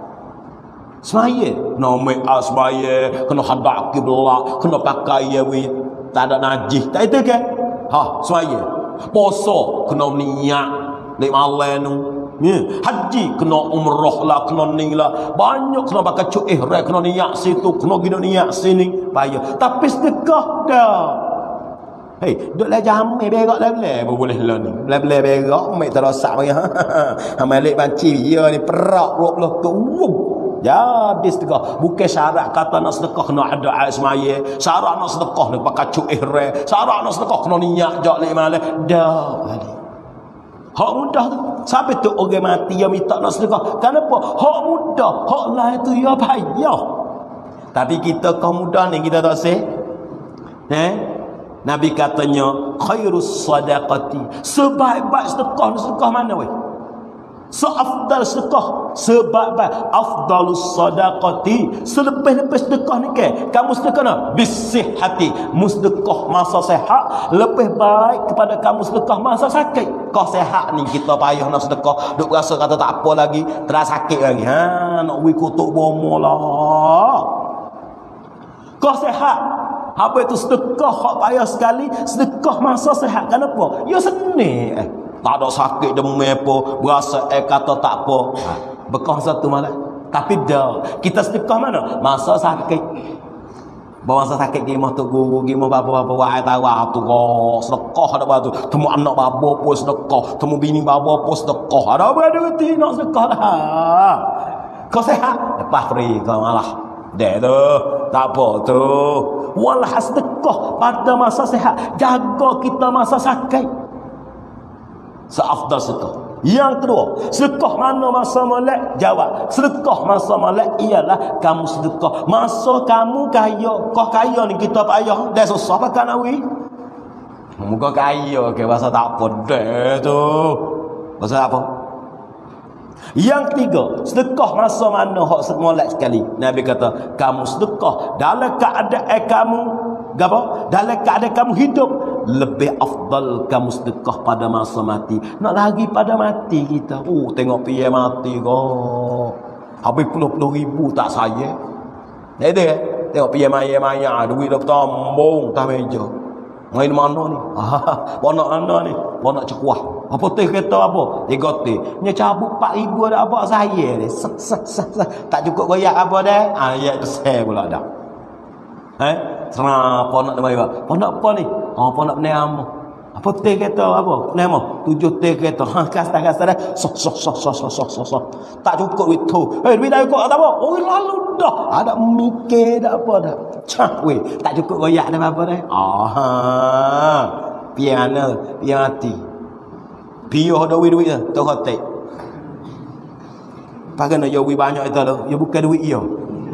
Semaya, nomor asmaya, kena hadap kiblat, kena pakai ya wi, tak ada najis. Tak itu ke? Ha, semaya. Puasa kena niat lek malam tu. Ya, haji kena umrah lah, kena ni lah. Banyak kena pakai cuh ihram, kena niat situ, kena gina niat sini. Payah. Tapi sedekah dah. Hei, duk lah jamai berak lah boleh lah ni. Belah-belah berak, mai terosak bagi. Ha, malik banci dia ni perak dua puluh ke. Ya, habis sedekah. Bukan syarat kata nak sedekah kena ada air semaya. Syarat nak sedekah ni pakai cuh ihram. Syarat nak sedekah kena niat jak lek malam. Dah ali. Hak mudah tu. Sampai tu orang mati yang minta nak sedekah. Kenapa? Hak mudah. Hak lain tu ya payah. Tapi kita kaum mudah ni kita tak seh. Eh? Nabi katanya khairus sadaqati. Sebaik-baik sedekah ni sedekah mana weh? Seafdal sedekah, sebaik-baik afdalus sadaqati. Selepas-lepas sedekah ni ke, kamu sedekah nak bisihhati, musdekah masa sehat lebih baik kepada kamu sedekah masa sakit. Kau sehat ni kita payah nak sedekah, duk rasa kata tak apa lagi, terus sakit lagi. Ha, nak wi kutuk bomo lah. Kau sehat, apa itu sedekah hak payah sekali, sedekah masa sehat. Kenapa? Ya seni eh. Tak ada sakit demam apa, berasa eh kata tak apa. Ha, bekah satu malam. Tapi dah, kita sedekah mana? Masa sakit. Bawa masa sakit gimana tu guru, gimana bapa-bapa wahai tahu tu kau sedekah ada batu. Temu anak bapa pun sedekah, temu bini bapa pun sedekah. Ada apa ada reti nak sedekah lah. Kau sehat, lepas free kau malah. Dek tu, tak apa tu. Walah sedekah pada masa sehat, jaga kita masa sakit. Seafdal sedekah. Yang kedua, sedekah mana masa molek? Jawab. Sedekah masa molek ialah kamu sedekah masa kamu kaya. Kau kaya ni kita payah. Dah susah pakai nawi. Muka kaya ke bahasa tak apa dah tu. Bahasa apa? Yang ketiga, sedekah masa mana hak molek sekali. Nabi kata, kamu sedekah dalam keadaan kamu apa? Dalam keadaan kamu hidup, lebih afdal kamu sedekah pada masa mati. Nak lagi pada mati kita. Oh, tengok piye mati kau. Habis puluh-puluh ribu tak saya. Dah ada eh? Tengok piye maya-maya, duit dah tambung tak meja. Main mana ni? Ah, ponak mana ni? Ponak cekuah. Apa teh kereta apa? Tiga teh. Nya cabut empat ribu dah apa saya ni. Sak sak sak. Tak cukup goyak apa dah? Ah, ya tu saya pula dah. Eh? Serah ponak nama iba. Ponak apa ni? Oh, ponak peniam. Apa teh kereta apa? Peniam. Tujuh teh kereta. Ha, kas-kas dah. Sok sok sok sok sok sok sok. Tak cukup duit tu. Eh, duit dah cukup tak apa? Oh, lalu dah. Ada mikir dah apa dah. Cak weh, tak cukup goyak dah apa dah. Ah. Piana, pian mati. Piyuh dah duit dah. Tu hotel. Pakai nak jauh banyak itu dah. Ya bukan duit ia.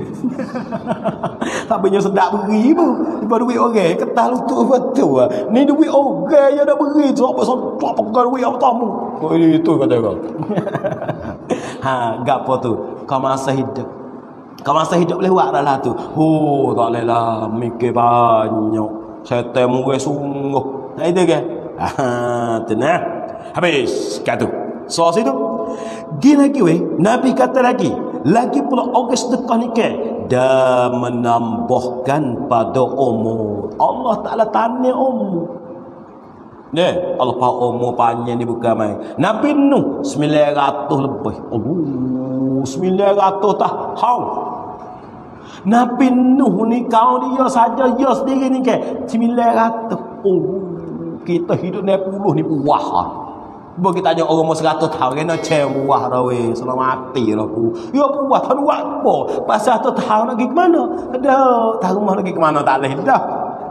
Tak punya sedap beri pun. Lepas duit orang ketah lutut betul. Ni duit orang yang dah beri tu apa sok pakai duit apa tamu. Oh itu kata kau. Ha, gapo tu? Kau masa hidup. Kau masa hidup boleh buat dah tu. Oh, tak boleh lah mikir banyak. Syaitan murai sungguh. Tak itu ke? Ha, tenang. Habis kata. So situ. Gini lagi weh, Nabi kata lagi, lagi pula orang sedekah ni ke dan menambahkan pada umur. Allah Taala tanya umur. Deh, Allah pa umur panjang ni bukan main. Nabi Nuh sembilan ratus lebih. Oh, sembilan ratus tahun. Nabi Nuh ni kau dia saja dia sendiri ni ke sembilan ratus. Oh, kita hidup ni puluh ni buah. Bo kita tanya orang umur seratus tahun kena cem buah dah weh, selamat mati lah aku. Ya buah tak buat apa? Pasal seratus tahun lagi ke mana? Ada, tak rumah lagi ke mana tak boleh dah.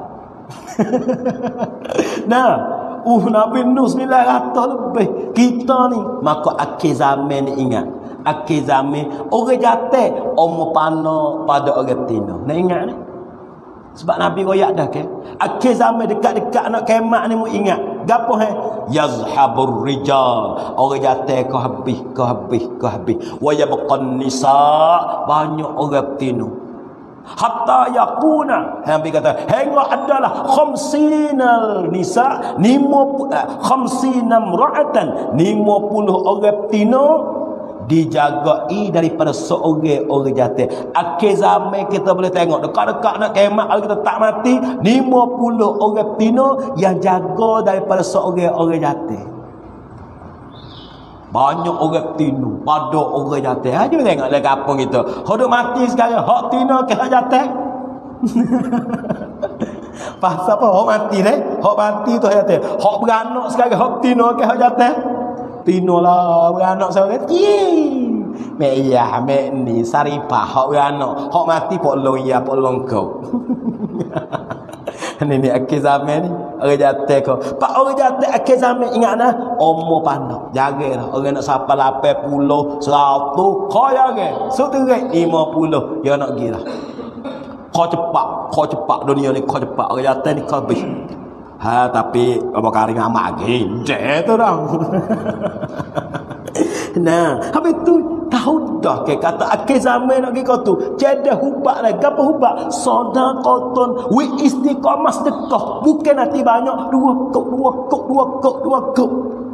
Nah, uh Nabi Nuh sembilan ratus lebih. Kita ni maka akhir zaman ni ingat. Akhir zaman orang jatuh umur panah pada orang tina. Nak ingat ni? Sebab Nabi royak dah ke? Akhir zaman dekat-dekat nak kiamat ni mu ingat. Gapo he? Yazhabur rijal. Orang jatuh kau habis, kau habis, kau habis. Wa yabqan nisa. Banyak orang tina. Hatta yakuna, Nabi kata hingga adalah khamsinal nisa, khamsina imra'atan, lima puluh orang betina dijagai daripada seorang orang jatuh. Akhir zaman kita boleh tengok dekat-dekat nak kiamat kalau kita tak mati, lima puluh orang betina yang jaga daripada seorang orang jatuh. Banyak orang tino pada orang jatuh. Aja tengok dalam kampung kita. Hok mati sekarang, hok tino ke hok jatuh. Pasal apa hok mati ni? Hok mati tu jatuh. Hok beranak sekarang, hok tino ke hok jatuh. Tino lah beranak sekarang. Ye. Mek iya, mek ni saripah hok beranak. Hok mati pok long ya, pok long kau. Ini ni akhir zaman ni orang jatuh kau. Pak orang jatuh akhir zaman ingat nah umur pandang. Jagalah orang nak sampai lapan puluh, seratus, kau jaga. Seterek lima puluh dia nak gila. Kau cepat, kau cepat dunia ni kau cepat. Orang jatuh ni kau habis. Ha tapi apa kari ngamak ginjal tu dah. Nah, habis tu tahu dah ke kata akhir zaman nak kau tu jadi hubak lah. Apa hubak? Sedekahun wi istiqamah sedekah. Bukan nanti banyak dua kok dua kok dua kok dua kok.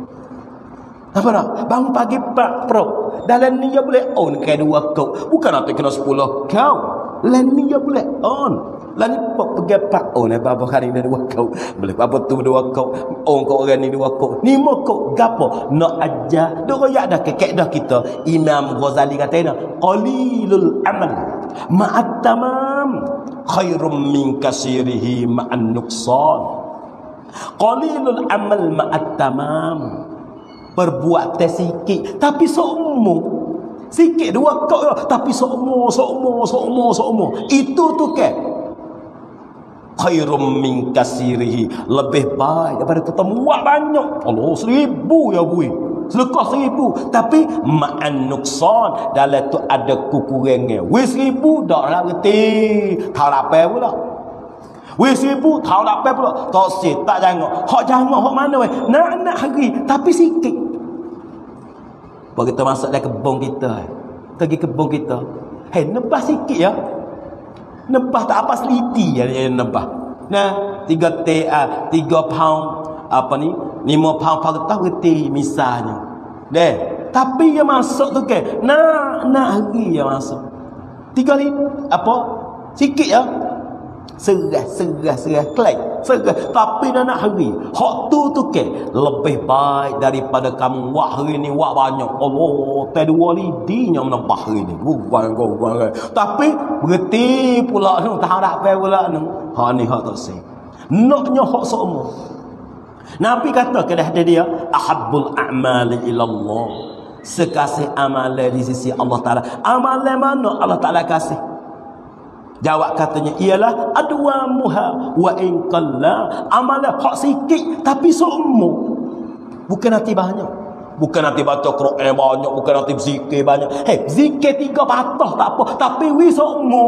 Apa nak? Bangun pagi pak pro. Dalam ni dia boleh on ke dua kok. Bukan nanti kena sepuluh kau. Lain ni dia boleh on. Lain ni pergi pak on eh bapa hari ni dua kok. Boleh apa tu dua kok. On kau orang ni dua kok. Lima kok gapo? Nak aja. Dak royak dah kekek dah kita. Imam Ghazali kata qalilul amal ma'at tamam khairum min kasirihi ma'an nuqsan. Qalilul amal ma'at tamam. Berbuat tersikit tapi seumur. Sikit dua kok tapi seumur seumur seumur seumur. Itu tu ke khairum min kasirihi, lebih baik daripada kita muat banyak. Allah seribu ya bui. Sedekah seribu tapi ma'an nuqsan, dalam tu ada kekurangan. Wis seribu dak nak reti. Tahu apa pula? Wis seribu tahu apa pula? Tak si tak jangan. Hak jangan hak mana weh? Nak nak hari tapi sikit. Baru kita masuk dalam kebun kita. Pergi kebun kita. Hei, nebah sikit ya. Nebah tak apa seliti ya nebah. Nah, tiga t ah, tiga pound apa ni? Lima pound pagetah reti misalnya. Deh, tapi dia masuk tu ke? Nak nak hari dia masuk. Tiga ni apa? Sikit ya. Serah, serah, serah, klek, serah. Tapi dah nak hari. Hak tu tu ke lebih baik daripada kamu wak hari ni wak banyak. Allah, tak dua lidinya menambah hari ni. Bukan kau, bukan. Tapi berhenti pula tu, tak ada apa pula tu. Hak ni hak tak sih. Naknya hak semua. Nabi kata kedah dia, ahabbul a'mali ilallah. Sekasih amalan di sisi Allah Taala. Amalan mana Allah Taala kasih? Jawab katanya ialah adwa muha wa in qalla. Amalan hak sikit tapi seumur. Bukan nanti banyak. Bukan nanti baca Quran banyak, bukan nanti zikir banyak. Hei, zikir tiga patah tak apa, tapi wi seumur.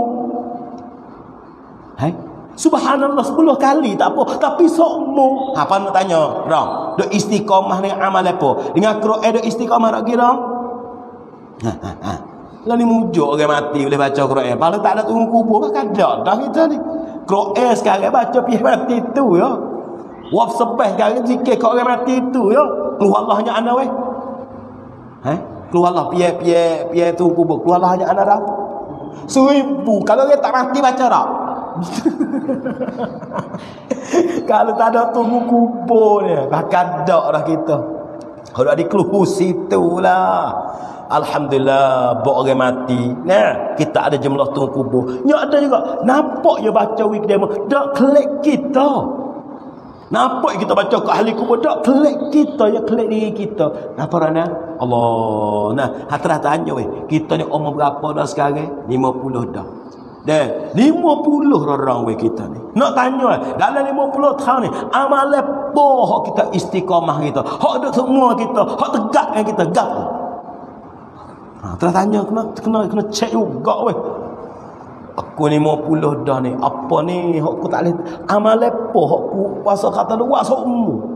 Hei, subhanallah sepuluh kali tak apa, tapi seumur. Apa nak tanya? Rang, dok istiqamah dengan amal apa? Dengan Quran dok istiqamah tak kira? Ha ha ha. Lah ni mujuk orang mati boleh baca Quran. Kalau tak ada turun kubur kan ada dah kita ni. Quran sekarang baca pihak mati tu ya. Waf sebah sekarang zikir kat orang mati tu ya. Keluar Allahnya ana weh. Ha? Keluar Allah pihak pihak pihak tu kubur. Keluar Allahnya ana dah. Seribu kalau dia tak mati baca dah. Kalau tak ada tunggu kubur dia, bakal dak dah kita. Kalau ada keluh situ lah. Alhamdulillah, bok orang mati. Nah, kita ada jumlah tunggu kubur. Nyak ada juga. Nampak je baca wik dia, dak klik kita. Nampak kita baca ke ahli kubur, dak klik kita, ya klik diri kita. Apa rana? Allah. Nah, hatra tanya weh, kita ni umur berapa dah sekarang? lima puluh dah. Dah, lima puluh orang weh kita ni. Nak tanya, dalam lima puluh tahun ni, amal apa hak kita istiqamah kita? Hak ada semua kita, hak tegakkan kita gap. Ha, terus tanya kena kena kena cek juga weh. Aku lima puluh dah ni, apa ni hak aku tak boleh amal apa hak aku puasa kata luar semua.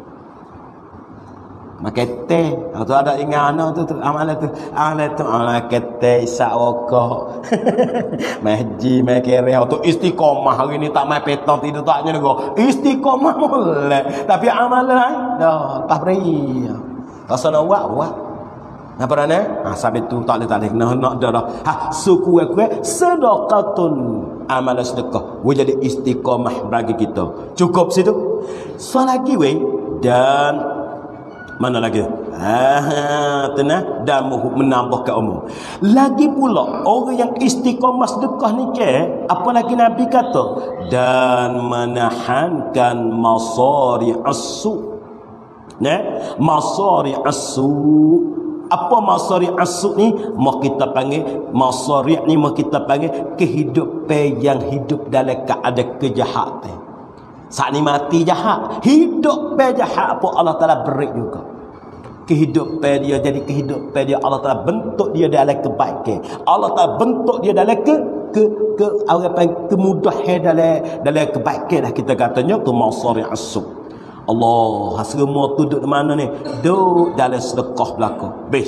Makete, atau ada ingat anak tu tu amal tu, amal tu amal kete isak rokok. Mahji mai kere tu istiqamah hari ni tak mai petang tidur taknya nego. Istiqamah boleh, tapi amal lain dah tak beri. Rasa nak buat buat. Apa rana? Ah sabit tu tak boleh tak boleh nak nak dah dah. Ha suku aku sedekatun amal sedekah. Wo jadi istiqamah bagi kita. Cukup situ. So lagi we dan mana lagi? Ah, tenang dan menambah ke umur. Lagi pula orang yang istiqamah sedekah ni ke, apa lagi Nabi kata? Dan menahankan masari asu. Nah, masari asu. Apa masari asu ni? Mau kita panggil masari ni mau kita panggil kehidupan yang hidup dalam keadaan kejahatan. Saat ni mati jahat, hidup pe jahat pun Allah Taala beri juga. Kehidupan dia jadi kehidupan dia, Allah Taala bentuk dia dalam kebaikan. Allah Taala bentuk dia dalam ke ke ke apa kemudahan dalam dalam kebaikan dah kita katanya tu masari asub. Allah semua tu duduk di mana ni? Duduk dalam sedekah belaka. Baik.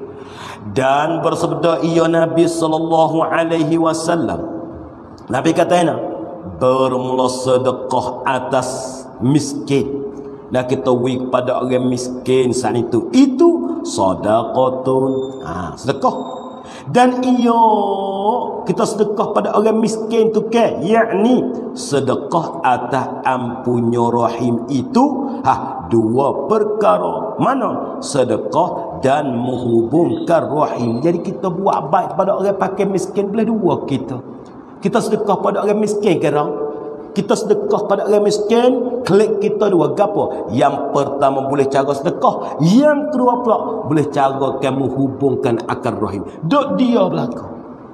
Dan bersabda ia Nabi sallallahu alaihi wasallam. Nabi katanya bermula sedekah atas miskin dan kita wik pada orang miskin saat itu itu sedekatun, ha, sedekah. Dan ia kita sedekah pada orang miskin tu ke, yakni sedekah atas ampunnya rahim itu ha dua perkara. Mana? Sedekah dan menghubungkan rahim. Jadi kita buat baik pada orang pakai miskin boleh dua kita. Kita sedekah pada orang miskin kira. Kita sedekah pada orang miskin, klik kita dua gapo. Yang pertama boleh cara sedekah, yang kedua pula boleh cara kamu hubungkan akar rahim. Duk dia belaka.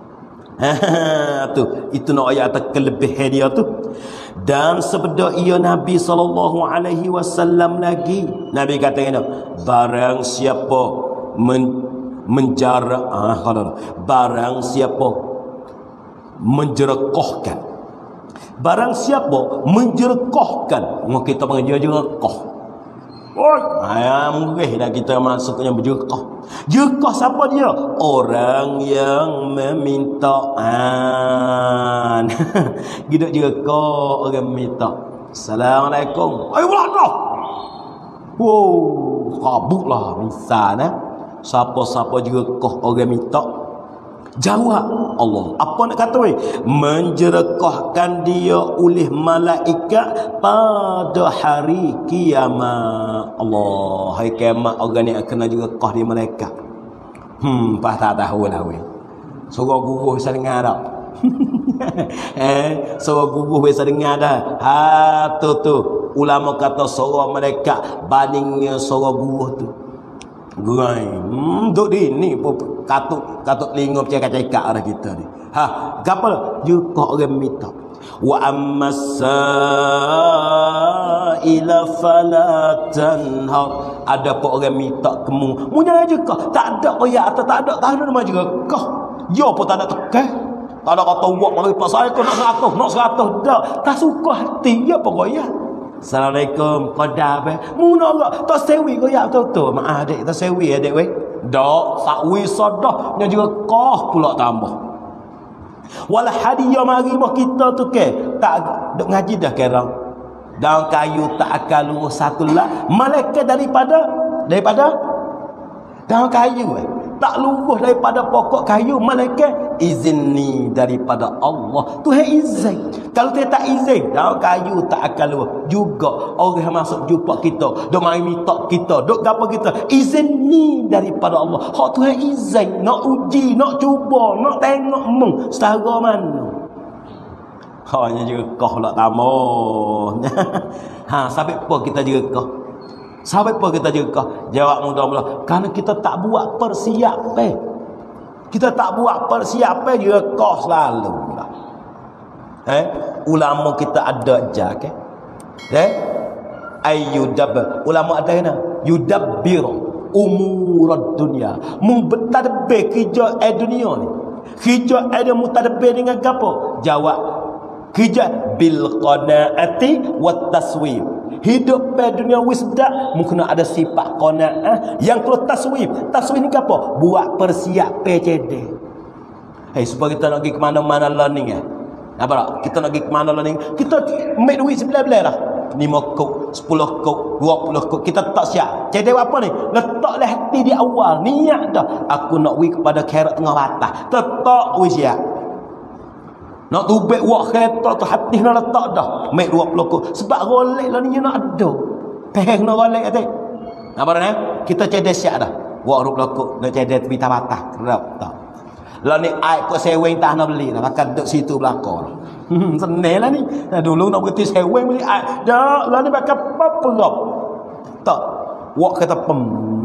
Ha tu, itu nak ayat atas kelebihan dia tu. Dan sebeda ia Nabi sallallahu alaihi wasallam lagi. Nabi kata ini, barang siapa men, menjara ah kalau barang siapa menjerekahkan, barang siapa menjerekahkan, mau kita panggil dia jerekah. Oi, ayam murih dah kita masuknya berjerekah. Jerekah siapa dia? Orang yang meminta an. Gidak jerekah orang minta. Assalamualaikum. Ayo pula dah. Wow, kabutlah misalnya. Siapa-siapa jerekah orang minta, jawab Allah. Apa nak kata weh? Menjerekahkan dia oleh malaikat pada hari kiamat. Allah, hari kiamat orang ni kena jerekah di malaikat. Hmm, pas tak tahu lah weh. Surah guru bisa dengar tak? eh, surah guru bisa dengar dah. Ha tu tu. Ulama kata surah malaikat bandingnya surah guru tu. Gurai. Hmm, duk di ni katuk katuk telinga cekak-cekak dah kita ni. Ha, gapo juga orang minta. Wa ammasaila fala tanhar. Ada apa orang minta kamu? Munya aja kah? Tak ada ayat atau tak ada tahu nama juga kah? Yo pun tak ada tekan. Tak ada kata buat mari pasal aku nak seratus, nak seratus dah. Tak suka hati ya pokoknya. Assalamualaikum qadar be muna gak tak sewi ko ya tu tu maaf adik tak sewi adik we dak sakwi sodah nya juga kah pula tambah wal hadiah mari mah kita tu ke tak duk ngaji dah kerang daun kayu tak akan lurus satu lah malaikat daripada daripada daun kayu we tak lurus daripada pokok kayu, malaikat izin ni daripada Allah. Tuhan izin. Kalau dia tak izin, daun kayu tak akan lurus. Juga orang yang masuk jumpa kita, dok mari minta kita, dok gapo kita, izin ni daripada Allah. Hak Tuhan izin, nak uji, nak cuba, nak tengok mung setara mana. Hanya juga kau lah tamu. Ha, sampai apa kita juga kau? Sampai apa kita juga kau? Jawab mudah-mudah. Karena kita tak buat persiapan. Kita tak buat persiapan juga kau selalu. Eh, ulama kita ada aja ke? Eh? Ayyudab. Ulama ada kena. Yudabbir umurad dunia. Mubtadbir kerja eh dunia ni. Kerja ada mutadabbir dengan apa? Jawab. Kerja bil qanaati wat taswib. Hidup pada dunia wisda mungkin ada sifat qanaah, yang kalau taswib. Taswib ni apa? Buat persiapan cedek. Hei, supaya kita nak pergi ke mana-mana learning eh. Apa tak? Kita nak pergi ke mana learning, kita make duit sebelah-belah lah. lima kok, sepuluh kok, dua puluh kok, kita tak siap. Cedek apa ni? Letaklah hati di awal, niat dah. Aku nak pergi kepada khairat tengah batas. Letak wis siap. Nak tubik wak kereta tu hati nak letak dah. Mek dua puluh kok. Sebab golek lah ni nak ada. Peh nak golek kata. Apa dah? Kita cedek siap dah. Wak dua puluh kok nak cedek tepi tabatah. Kerap tak. Lah ni ai kok seweng tak nak beli dah. Makan duduk situ belakang. Hmm, senang lah ni. Nah, dulu nak berhenti seweng beli ai. Dah, lah ni bakal apa-apa. Tak. Wak kata pem.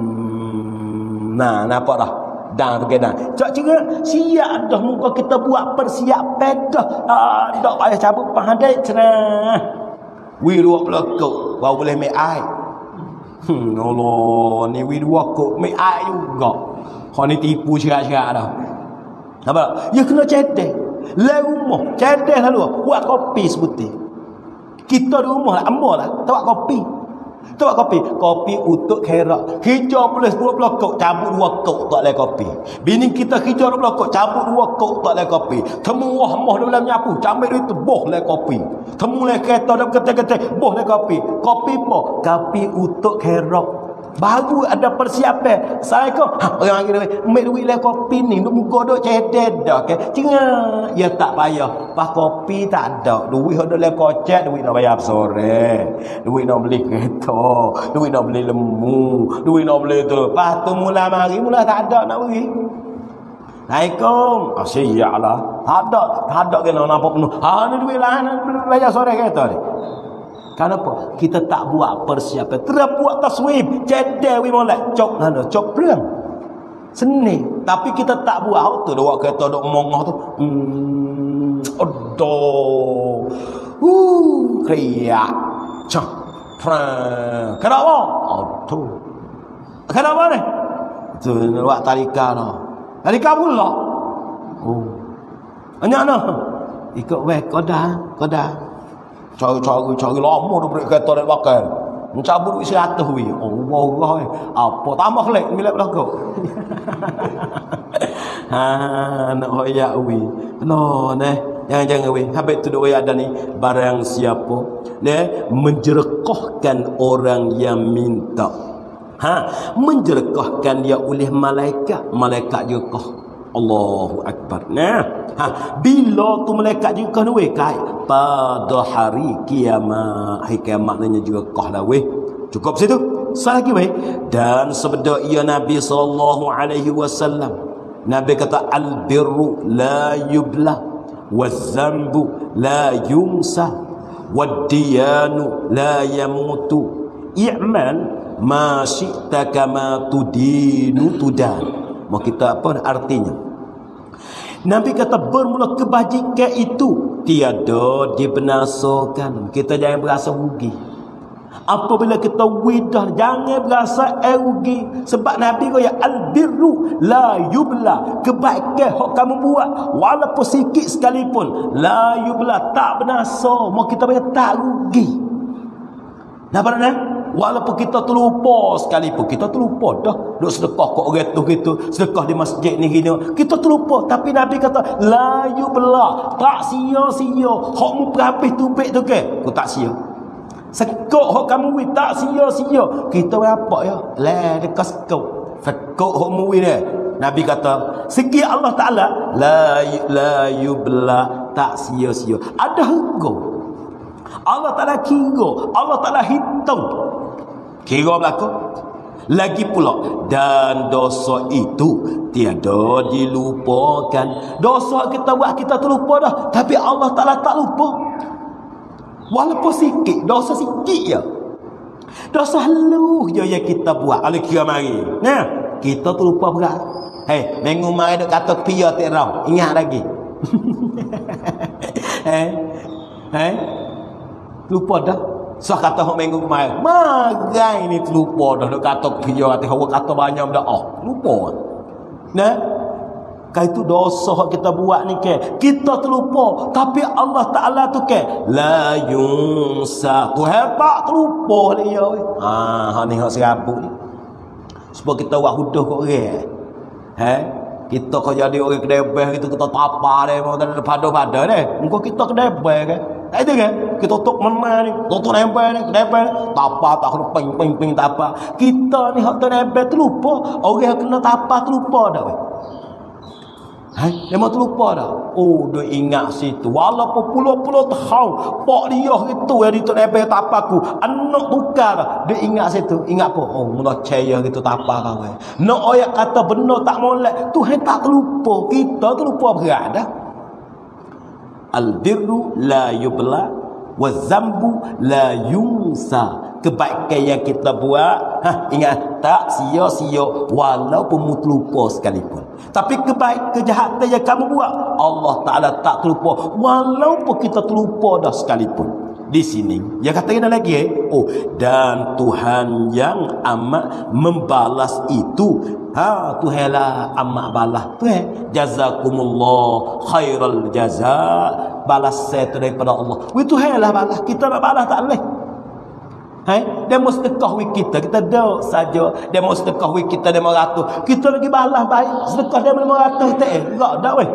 Nah, nampak dah. Dah berkenan. Cak cerita siap dah muka kita buat persiapan dah. Ah, tak payah cabut pandai cenah. Wi dua puluh kok baru boleh make air. Hmm, Allah, ni wi dua kok make air juga. Hak ni tipu cerak-cerak dah. Apa? Ya kena cedek. Le rumah, cedek lalu buat kopi sebutir. Kita di rumah lah, ambo lah, tak buat kopi. Tu buat kopi. Kopi untuk kerak. Hijau boleh dua puluh kok. Cabut dua kok tak boleh kopi. Bini kita hijau dua puluh kok. Cabut dua kok tak boleh kopi. Temu wah moh dalam nyapu. Cambil itu boh le kopi. Temu le kereta dalam ketek-ketek. Boh le kopi. Kopi apa? Kopi untuk kerak. Baru ada persiapan. Assalamualaikum. Ha, orang lagi duit. Ambil duit le kopi ni. Duk muka duk cedek dah. Okay? Cengar. Ya tak payah. Pas kopi tak ada. Duit ada le kocek. Duit nak bayar sore. Duit nak beli kereta. Duit nak beli lembu. Duit nak beli tu. Lepas tu mula mari. Mula tak ada nak beri. Assalamualaikum. Ah, siap lah. Tak ada. Tak ada kena nampak penuh. Ha, ni duit lah. Bayar sore kereta ni. Kenapa? Kita tak buat persiapan. Terus buat taswib. Cedek wi molek. Cok mana? Cok perang. Seni. Tapi kita tak buat. Tu dua kereta duk mongah tu. Hmm. Aduh. Uh. Kriak. Cok. Perang. Kenapa? Aduh. Kenapa ni? Tu buat tarika no. Tarika pula. Oh. Anyak no. Ikut weh kodah. Kodah. Cari-cari cari lama tu beri kereta dari belakang. Mencabut duit seratus weh. Oh Allah. Apa tambah lek milik belakang. Ha nak royak weh. No neh. Jangan-jangan weh. Habis tu doi ada ni barang siapa neh menjerekahkan orang yang minta. Ha, menjerekahkan dia oleh malaikat. Malaikat jerekah. Allahu Akbar. Nah, ha, bila tu malaikat juga ni weh kai pada hari kiamat. Hari kiamat ni juga kah dah weh. Cukup situ. Salah lagi weh. Dan sebeda ia Nabi sallallahu alaihi wasallam. Nabi kata al-birru la yubla waz-zambu la yumsa wad-diyanu la yamutu. I'mal ma syi'ta kama tudinu tudan. Mau kita apa artinya? Nabi kata bermula kebajikan itu tiada dibinasakan. Kita jangan berasa rugi. Apabila kita widah jangan berasa eh rugi. Sebab Nabi kata al-birru la yubla. Kebaikan hak kamu buat walaupun sikit sekalipun la yubla tak binasa. Mau kita bayar tak rugi. Nampak tak? Walaupun kita terlupa sekalipun, kita terlupa dah. Duk sedekah kok orang tu gitu, sedekah di masjid ni gini. Kita terlupa, tapi Nabi kata la yubla, tak sia-sia. Hak mu berhabis tubik tu ke? Ku tak sia. Sekok hak kamu wi tak sia-sia. Kita apa ya? La dekat sekok. Sekok hak mu wi dia. Nabi kata sikit Allah Ta'ala la la yubla, tak sia-sia, ada harga. Allah Ta'ala kira, Allah Ta'ala hitung, kira belakang. Lagi pula, dan dosa itu tiada dilupakan. Dosa kita buat kita terlupa dah, tapi Allah Ta'ala tak lupa. Walaupun sikit, dosa sikit je, dosa haluh je yang kita buat, kalau kira mari, nah, kita terlupa berat. Hei, minggu mari duk kata pia tak rau, ingat lagi. Hei, hei, lupa dah. So kata hok minggu kemarin, magai ni terlupa dah, duk kata pia hati hawa kata banyak dah, oh, lupa. Nah, kai itu dosa hok kita buat ni ke, kita terlupa, tapi Allah Taala tu ke la yunsa, Tuhan tak terlupa dia. Ah, hok ni hok serabut ni. Sebab kita buat huduh kat orang. Eh, kita kau jadi orang kedai beh gitu, kita tapa dia mau tak ada pada-pada deh. Engkau kita kedai beh kan. Tak ada kan? Kita tutup mana ni? Tutup nempel ni, kedai beh. Tapa tak kena ping ping ping tapa. Kita ni hak tu nempel terlupa, orang yang kena tapa terlupa dah weh. Hai, dia mau terlupa dah. Oh, dia ingat situ. Walaupun puluh-puluh tahun, pak dia itu yang dituk nempel tapaku. Anak tukar dah. Dia ingat situ. Ingat apa? Oh, mula caya gitu tapa kau. Nak ayat kata benar tak molek. Tuhan tak terlupa. Kita terlupa berat dah. Al-birru la yubla wa zambu la yunsa. Kebaikan yang kita buat, ha, ingat tak sia-sia walaupun mu terlupa sekalipun. Tapi kebaik kejahatan yang kamu buat, Allah Ta'ala tak terlupa walaupun kita terlupa dah sekalipun. Di sini dia kata lagi eh? Oh, dan Tuhan yang amat membalas itu. Ha, Tuhanlah amat balas. Tuhan jazakumullah khairal jaza, balas saya tu daripada Allah. Weh, Tuhanlah balas, kita nak balas tak boleh. Hai, dia mau sedekah wik kita, kita dak saja. Dia mau sedekah wik kita lima ratus, kita lagi balas baik. Sedekah dia lima ratus kita eh, enggak dak weh.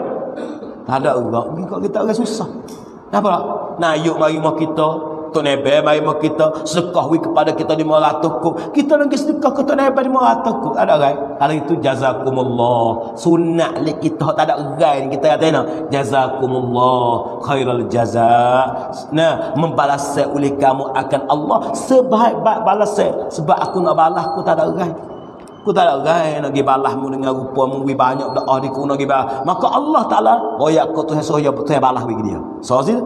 Tak ada enggak, kita kita orang susah. Apa? Nah, yuk mari mau kita Tok Nebe, mari mau kita sedekah wik kepada kita lima ratus kok. Kita lagi sedekah ke Tok Nebe lima ratus kok. Ada orang? Kalau itu jazakumullah. Sunat lek kita tak ada orang ni kita kata nak jazakumullah khairal jaza. Nah, membalas oleh kamu akan Allah sebaik-baik balas saya. Sebab aku nak balas aku tak ada orang. Aku tak ada orang nak pergi balasmu dengan rupa mu banyak doa di ku nak pergi balas. Maka Allah Taala royak kau Tuhan soya Tuhan balas bagi dia. So sih.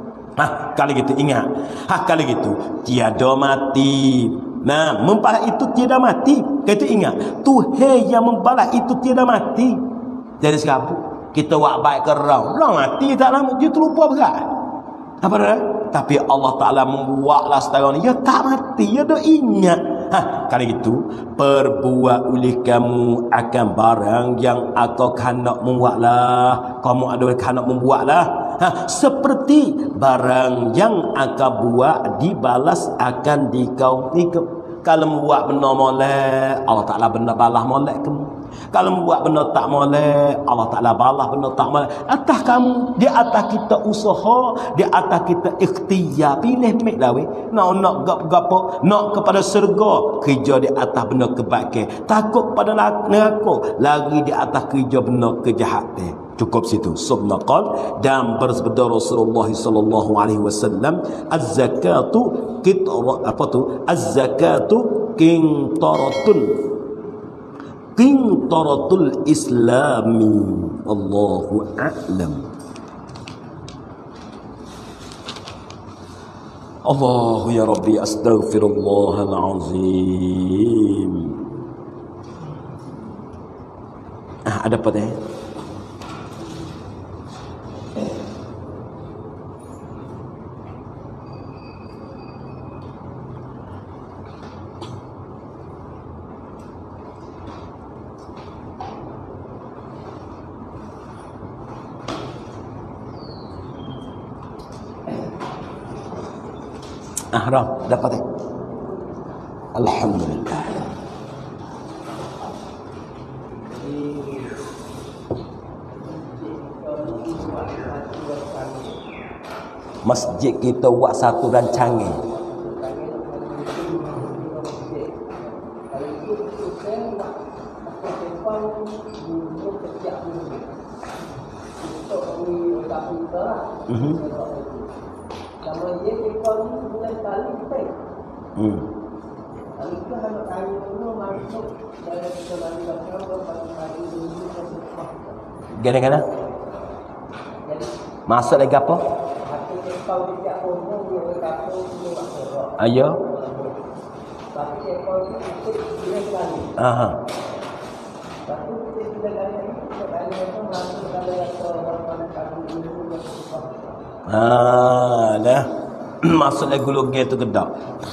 Ha, kali gitu ingat. Ha, kali gitu tiada mati. Nah, membalas itu tiada mati. Kata ingat, Tuhan yang membalas itu tiada mati. Jadi sekarang kita buat baik ke orang, orang mati tak lama dia terlupa berat. Apa dah? Tapi Allah Ta'ala membuatlah setara ni, ya tak mati, ya dah ingat. Ha, kali gitu perbuat oleh kamu akan barang yang aku hendak membuatlah. Kamu ada hendak membuatlah. Ha, seperti barang yang akan buat dibalas akan dikau nikam. Kalau membuat benda molek, Allah Ta'ala benda balas molek kamu. Kalau membuat benda tak molek, Allah Ta'ala balas benda tak molek. Atas kamu, di atas kita usaha, di atas kita ikhtiar, pilih mek lah weh. Nak nak gapo, nak kepada surga, kerja di atas benda kebaikan. Takut pada neraka, lari di atas kerja benda kejahatan. Cukup situ. Subnaqal dan bersabda Rasulullah sallallahu alaihi wasallam, az-zakatu qitra apa tu? Az-zakatu qintaratun qintaratul islami. Allahu a'lam. Allah ya Rabbi astaghfirullahal azim. Ah, ada apa teh? Ahram dapat eh? Alhamdulillah. Masjid kita buat satu rancangan. dia ekor ni sebulan sekali kita. Hmm. Kalau kita nak kayu dulu masuk dalam kita bagi bakar pagi-pagi dulu semua. Gana-gana? Jadi masuk lagi apa? hati ekor tidak umum dia berkata dia bakar. Ayo. Tapi ekor ni kita sebulan sekali. Aha. Tapi kita sebulan kali ni kita kali itu masuk dalam ekor kami dulu semua. Ah, dah. Masuk lagi golongan tu kedak.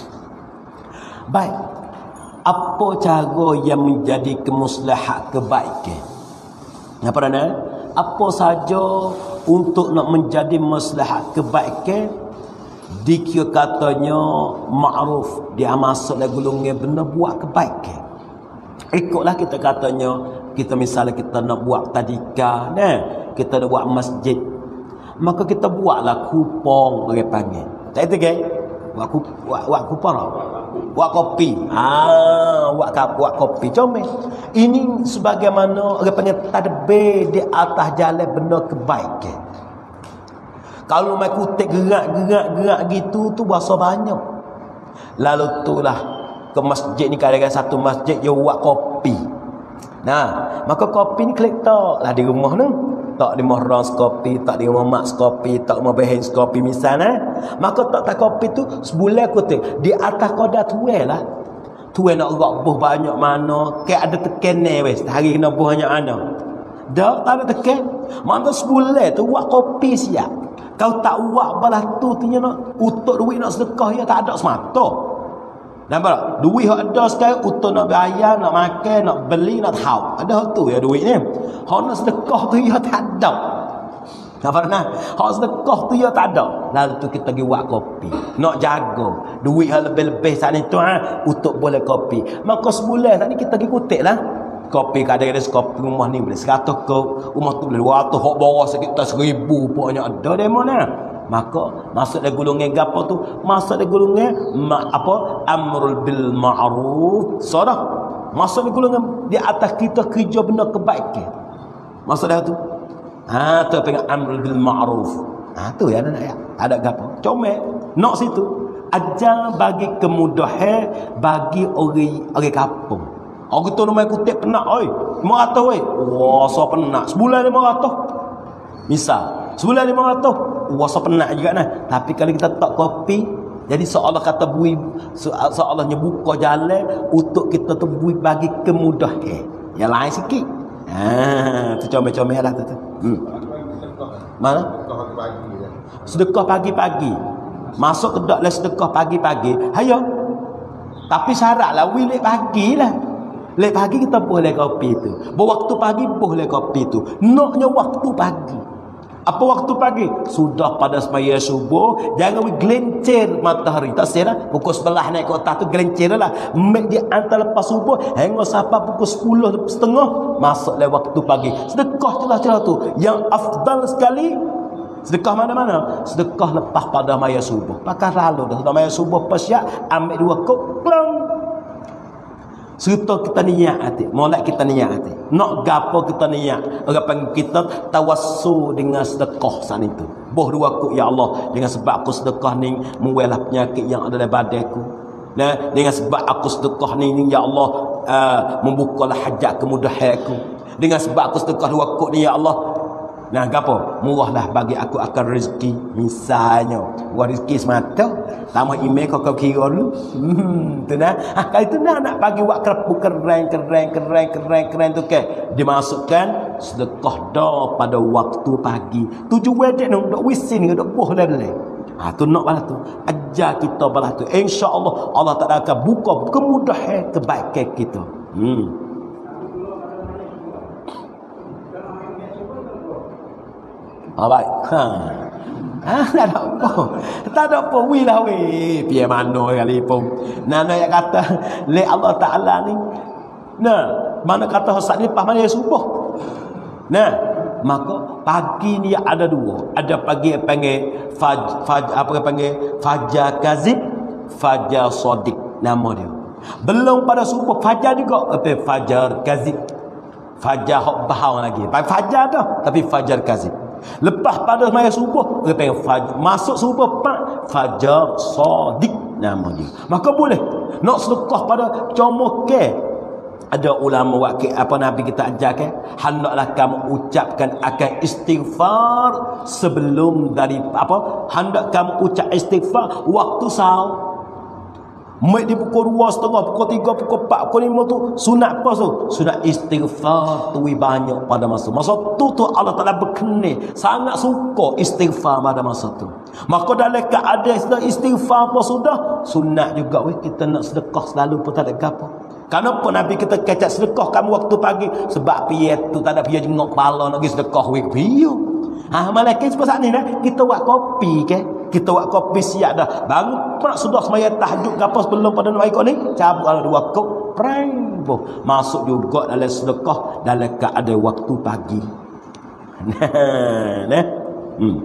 Baik. Apa cara yang menjadi kemuslihat kebaikan? Apa nak? Apa saja untuk nak menjadi maslahat kebaikan? Dikira katanya ma'ruf, dia masuk dalam golongan benda buat kebaikan. Ikutlah kita katanya, kita misalnya kita nak buat tadika, nah, kita nak buat masjid, maka kita buatlah kupon orang panggil. Tak itu ke? Buat kupon, buat, buat kupon apa? Buat kopi. Ah, buat buat kopi. Comel. Ini sebagaimana orang panggil tadbir di atas jalan benda kebaikan. Kalau mai kutip gerak-gerak-gerak gitu tu berasa banyak. Lalu itulah ke masjid ni kadang-kadang satu masjid dia buat kopi. Nah, maka kopi ni klik tak lah di rumah tu. Tak di rumah orang kopi, tak di rumah mak kopi, tak rumah behin kopi misalnya. Maka tak tak kopi tu sebulan kutip di atas kodar tuai lah. Tuai nak gerak buh banyak mana, kayak ada tekan ni weh, hari kena buh banyak mana. Dah tak ada tekan. Mana sebulan tu buat kopi siap. Kau tak buat balas tu tu nak utuk duit nak sedekah ya tak ada semata. Nampak? Duit hak ada sekarang utuk nak bayar, nak makan, nak beli, nak tahu. Ada hak tu ya duit ni. Hak nak sedekah tu ya tak ada. Nampak nah? Hak sedekah tu ya tak ada. Lalu tu kita pergi buat kopi. Nak jaga. Duit hak lebih-lebih saat ni tu ha, utuk boleh kopi. Maka sebulan saat ni kita pergi kutip lah. Kopi kadang-kadang kopi rumah ni boleh seratus ke, rumah tu boleh dua ratus, hok bawah sekitar seribu pokoknya ada demo mana. Maka masuk dalam golongan gapo tu? Masuk dalam golongan ma, apa? Amrul bil ma'ruf. Sadaq. Masuk dalam golongan di atas kita kerja benda kebaikan. Masuk dah tu. Ha tu pengen amrul bil ma'ruf. Ha tu ya nak ya. Ada gapo? Comel. Nak situ. Ajar bagi kemudahan bagi orang orang kampung. Orang tu nama kutip penak oi. lima ratus oi. Wah, so penak. Sebulan lima ratus. Misal, sebulan lima ratus. Wah, so penak juga nah. Tapi kalau kita tak kopi, jadi seolah kata bui seolah buka jalan untuk kita tu bui bagi kemudahan. Yang lain sikit. Ha, tu comel-comel lah tu. tu. Hmm. Mana? Sedekah pagi-pagi. Masuk ke dalam sedekah pagi-pagi. Hayo. Tapi syaratlah wilik pagilah. Lek pagi kita boleh kopi tu. Berwaktu pagi boleh kopi tu. Naknya waktu pagi. Apa waktu pagi? Sudah pada semaya subuh. Jangan gelencir matahari. Tak serah. Pukul sebelah naik ke atas tu gelencir lah. Mek di antara lepas subuh. Hingga sampai pukul sepuluh setengah. Masuklah waktu pagi. Sedekah celah-celah tu. Yang afdal sekali. Sedekah mana-mana? Sedekah lepas pada maya subuh. Pakai lalu dah. Sudah maya subuh pasyak. Ambil dua kok. Klong. Serta kita niat hati. Molek kita niat hati. Nak gapo kita niat. Orang panggil kita tawassul dengan sedekah sana itu. Boh dua kuk ya Allah. Dengan sebab aku sedekah ni menguelah penyakit yang ada dalam badanku. Nah, dengan sebab aku sedekah ni ya Allah uh, membukalah hajat kemudahanku. Dengan sebab aku sedekah dua kuk ni ya Allah. Nah, gapo? Murahlah bagi aku akan rezeki. Misalnya, buat rezeki semata. Tambah email kau kau kira dulu. Hmm, tu nah. Ah, kalau itu nak nak bagi buat kerpu keren keren keren keren keren tu ke. Dimasukkan sedekah dah pada waktu pagi. Tujuh wedding nak dok wisin ke dok boh dah boleh. Ha tu nak balas tu. Ajar kita balas tu. Insya-Allah Allah Taala akan buka kemudahan kebaikan kita. Hmm. Ah, baik. Ha. Ah, tak ada apa. Tak ada apa. Wih lah wih. Biar mana kali pun. Nana yang kata. Le Allah Ta'ala ni. Nah. Mana kata saat ni lepas mana yang subuh. Nah. Maka pagi ni ada dua. Ada pagi yang panggil. Faj, faj, apa yang panggil. Fajar kazib. Fajar sodik. Nama dia. Belum pada subuh. Fajar juga. Apa fajar kazib. Fajar hok bahau lagi. Fajar dah. Tapi fajar kazib. Lepas pada maya subuh, dia panggil fajar. Masuk subuh pak fajar sadiq namanya. Maka boleh nak sedekah pada comokeh. Ada ulama wakil apa Nabi kita ajarkan, hendaklah kamu ucapkan akan istighfar sebelum dari apa? Hendak kamu ucap istighfar waktu sahur. Mek di pukul dua setengah, pukul tiga, pukul empat, pukul lima tu sunat apa tu? Sunat istighfar tu banyak pada masa. Masa tu tu Allah Taala berkenan, sangat suka istighfar pada masa tu. Maka dalam keadaan sedang istighfar apa sudah, sunat juga weh kita nak sedekah selalu pun tak ada apa. Kenapa Nabi kita kecak sedekah kamu waktu pagi? Sebab piye tu tak ada piye jengok kepala nak pergi sedekah weh piye. Ha malaikat sebab ni dah kita buat kopi ke? Kita buat kopi siap dah. Bangun nak sudah semaya tahajud gapo sebelum pada nak ikut ni, cabut ala dua kop, prang boh. Masuk juga dalam sedekah dalam keadaan waktu pagi. Nah, nah. Hmm.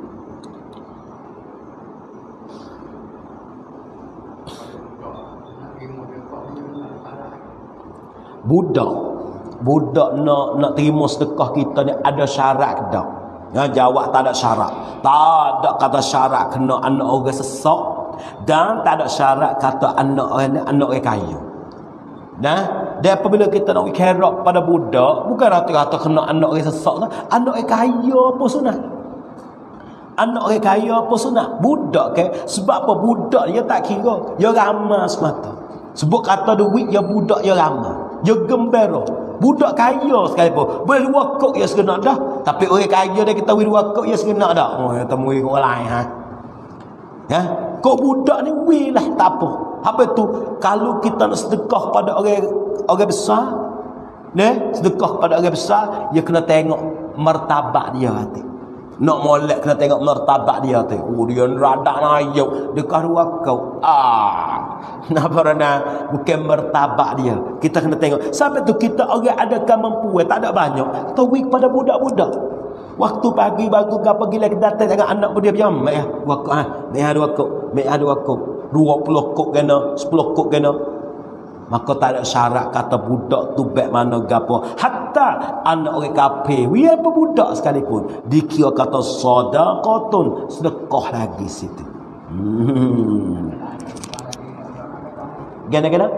Budak budak nak nak terima sedekah kita ni ada syarat ke tak? Ya, jawab tak ada syarat. Tak ada kata syarat kena anak orang sesak, dan tak ada syarat kata anak orang anak orang kaya. Nah, dan apabila kita nak kerap pada budak, bukan rata-rata kena anak orang sesak, anak orang kaya apa sunat? Anak orang kaya apa sunat? Budak ke? Sebab apa budak dia tak kira, dia ramah semata. Sebut kata duit dia budak dia ramah, dia gembira. Budak kaya sekali pun boleh dua kok ya segenak dah, tapi orang kaya dia kita wei dua kok ya segenak dah. Oh ya temui orang lain ha. Ya, kok budak ni wei lah tak apa. Apa tu? Kalau kita nak sedekah pada orang orang besar, ne, sedekah pada orang besar, dia kena tengok martabat dia hati. Nak molek kena tengok martabat dia tu. Oh dia rada naik dekat dua kau. Ah. Napa rana bukan martabat dia. Kita kena tengok. Sampai tu kita orang ada kemampuan, tak ada banyak. Tahu pada budak-budak. Waktu pagi bagus gapo gila kita datang dengan anak dia diam. Mek ah, waktu ah, mek ada waktu, mek ada waktu. dua puluh kok kena, sepuluh kok kena. Maka tak ada syarat kata budak tu baik mana gapo. Hatta anak orang kafir, dia apa budak sekalipun, dikira kata sedekahun, sedekah lagi situ. Hmm. Gana-gana?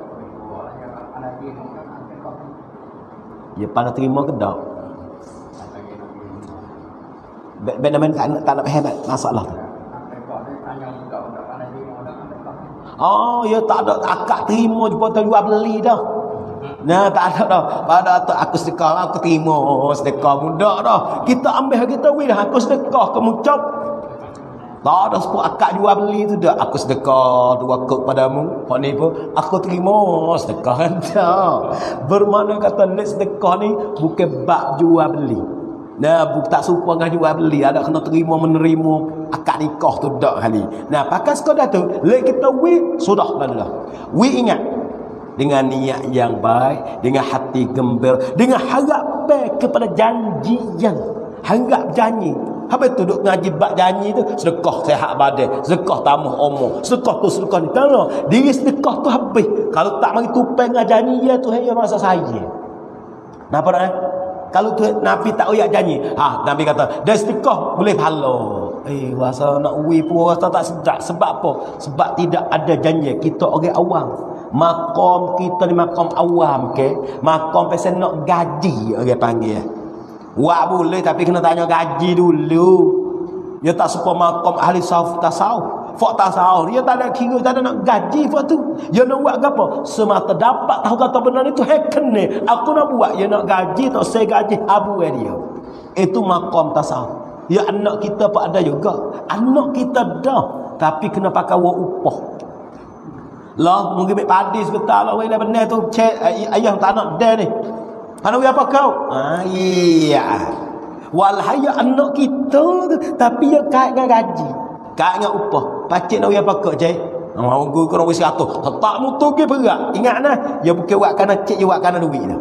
Ya pandai terima ke tak? Baik nama tak nak tak nak hebat masalah tu. Oh, ya tak ada akak terima jumpa tu jual beli dah. Nah, tak ada dah. Pada tu aku sedekah, aku terima oh, sedekah budak dah. Kita ambil kita weh dah, aku sedekah kamu cap. Tak ada sepuluh akak jual beli tu dah. Aku sedekah dua kok padamu. Kau ni pun aku terima sedekah dah. Bermakna kata ni sedekah ni bukan bab jual beli. Nah, bukan tak serupa dengan jual beli. Ada kena terima menerima akad nikah tu dak kali. Nah, pakai sekadar tu, lek kita wi sudah dah. Wi ingat dengan niat yang baik, dengan hati gembira, dengan harap baik kepada janjian. Harap janji. Habis tu duk ngaji bab janji tu, sedekah sihat badan, sedekah tambah umur, sedekah tu sedekah ni. Kalau diri sedekah tu habis, kalau tak mari tupai dengan janji dia tu hanya masa saya. Napa dah? Kalau tu Nabi tak oyak janji, ha Nabi kata, "Dah sedekah boleh pahala." Eh, rasa nak ui pun rasa tak sedap. Sebab apa? Sebab tidak ada janji. Kita orang awam. Makom kita ni makom awam ke? Makom pasal nak gaji orang panggil. Wak boleh tapi kena tanya gaji dulu. Dia tak sepa makom ahli tasawuf tasawuf. Fak tasawuf dia tak ada kira, tak ada nak gaji fak tu. Dia nak buat apa? Semata dapat tahu kata benar itu hacken ni. Aku nak buat dia nak gaji tak saya gaji abu dia. Itu makom tasawuf. Ya anak kita pun ada juga. Anak kita dah, tapi kena pakai wak upah. Lah mungkin mek padi sebentar lah wei dah benar tu cek ayah tak nak dah ni. Pandai apa kau? Ah iya. Walhaya anak kita tu, tapi dia kait dengan gaji. Kait dengan upah. Pacik nak apa kau cek? Mau guru kau wis atur. Tak mutu ke berat. Ingat nah, dia bukan buat kana cek, dia buat kana duit dah.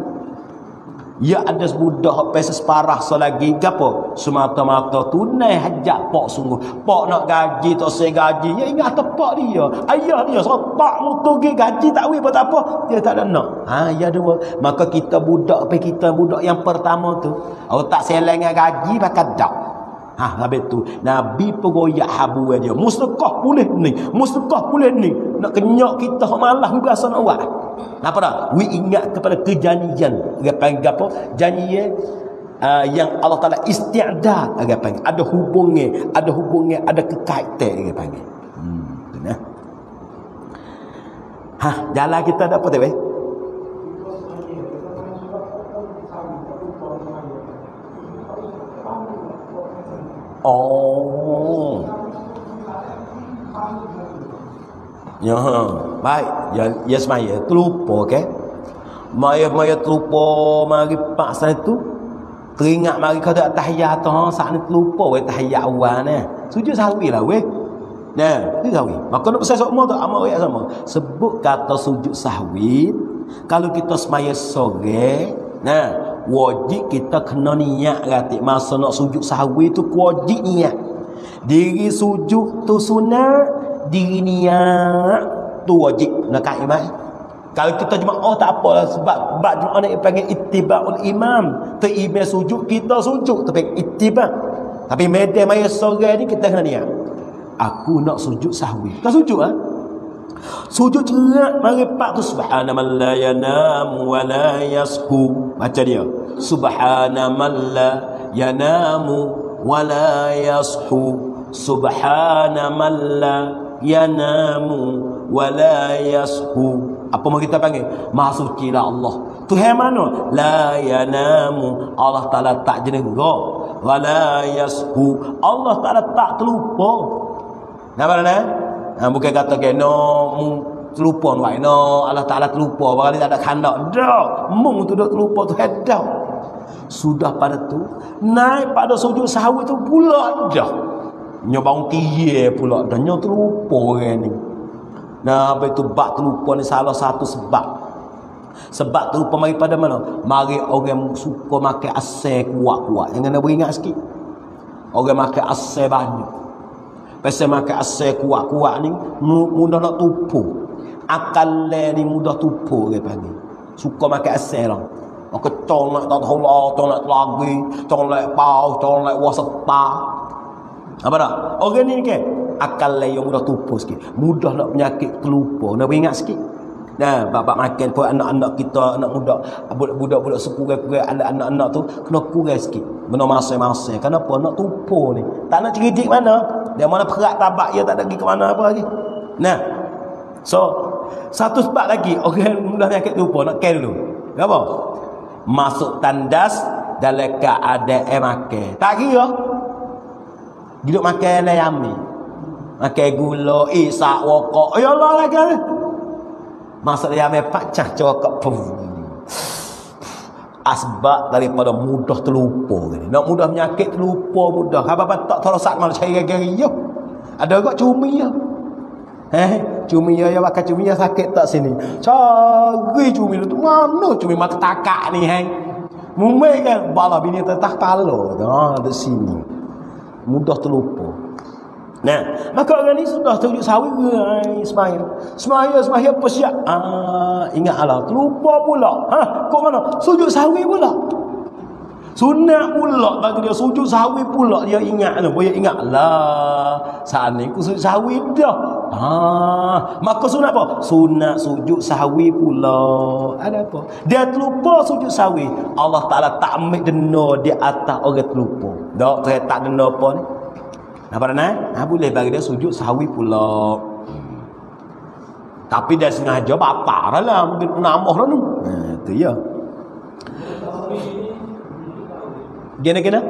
Ya ada sebudak hok pesa separah so lagi gapo semata-mata tunai hajat pak sungguh pak nak gaji tak saya gaji ya ingat tepak dia ayah dia so tak mutu gaji tak weh apa apa dia tak ada nak ha ya dua maka kita budak pe kita budak yang pertama tu oh tak seleng dengan gaji pakai dak Ha, habis tu Nabi peroyak habu dia. Mustakah boleh ni, mustakah boleh ni. Nak kenyak kita hok malah berasa nak buat. Apa dah? We ingat kepada kejanjian. Dia panggil apa? Janjian uh, yang Allah Taala isti'dad, dia panggil. Ada hubungnya, ada hubungnya, ada kekaitan dia panggil. Hmm, tu nah. Ha, jalan kita ada apa tu weh? Oh. Ya, baik. Ya, ya semaya terlupa ke? Maya-maya terlupa mari paksa itu. Teringat mari kau dak tahiyat tu, ha, saat ni terlupa weh tahiyat awal ni. Sujud sahwi lah weh. Nah, itu sahwi. Maka nak pesan semua tu amat ayat sama. Sebut kata sujud sahwi, kalau kita semaya sore, nah, wajib kita kena niat ratik masa nak sujud sahwi tu wajib niat. Diri sujud tu sunat, diri niat tu wajib nak imam. Kalau kita jemaah oh, tak apalah sebab bab jemaah ni panggil ittiba'ul imam. Tu imam sujud kita sujud tapi ittiba'. Tapi medan maya sore ni kita kena niat. Aku nak sujud sahwi. Kita sujud ah. Sujud cerak mari pak tu subhana man la yanam wa la yashu. Baca dia. Subhana man la yanamu wa la yashu. Subhana man la yanamu wa la yashu. Apa mau kita panggil? Maha suci lah Allah. Tuhan mana? La yanamu. Allah Ta'ala tak jenengga. Wa la yashu. Allah Ta'ala tak terlupa. Nampak tak? Ha, bukan kata ke no mu terlupa no, no Allah Taala terlupa barang tak ada kandak dak mung tu dak terlupa tu dak sudah pada tu naik pada sujud sahwi tu pula dah nyobang tiye pula dah nyo terlupa orang ni. Nah apa itu bab terlupa ni salah satu sebab sebab terlupa mari pada mana mari orang suka makan asal kuat-kuat yang kena beringat sikit orang makan asal banyak. Pasal makan asal kuat-kuat ni mudah nak tupu. Akal ni mudah tupu dia panggil. Suka makan asal lah. Maka tong nak tak tahu lah, tong nak lagi, tong nak pau, tong nak wasata. Apa dah? Orang ni ke akal yang mudah tupu sikit. Mudah nak penyakit terlupa. Nak ingat sikit. Nah, bab-bab makan pun anak-anak kita, anak muda, budak-budak sekurang-kurang ada anak-anak tu kena kurang sikit. Benda masa-masa. Kenapa? Nak tupu ni. Tak nak cerdik mana? Dia mana perak tabak dia tak ada pergi ke mana apa lagi. Nah. So, satu sebab lagi orang mudah penyakit tupu nak care dulu. Apa? Masuk tandas dalam keadaan makan. Tak kira. Duduk makan ayam ni. Makan gula, isak, wokok. Ya Allah lagi. Masuk ayam ni pacah cokok pum. Asbab daripada mudah terlupa ni. Nak mudah penyakit terlupa mudah. Apa-apa tak terosak malah cari gari yo. Ada gak cumi ya. Eh, cumi ya ya bakal cumi ya sakit tak sini. Cari cumi tu mana cumi mata takak ni hang. Mumai kan bala bini tetah palo. Ha di sini. Mudah terlupa. Nah, maka orang ni sudah sujud sahwi semaya. Semaya semaya apa siap? Ah, ingatlah terlupa pula. Ha, kok mana? Sujud sahwi pula. Sunat pula bagi dia sujud sahwi pula dia ingat tu. Dia ingatlah saat ni aku sujud sahwi dah. Ha, maka sunat apa? Sunat sujud sahwi pula. Ada apa? Dia terlupa sujud sahwi. Allah Taala tak ambil denda di atas orang terlupa. Dak saya tak denda apa ni. Nampak tak? Ha, boleh bagi dia sujud sahwi pula. Hmm. Tapi dia sengaja batal lah. Mungkin nambah lah tu. Ha, itu ya. Gina-gina?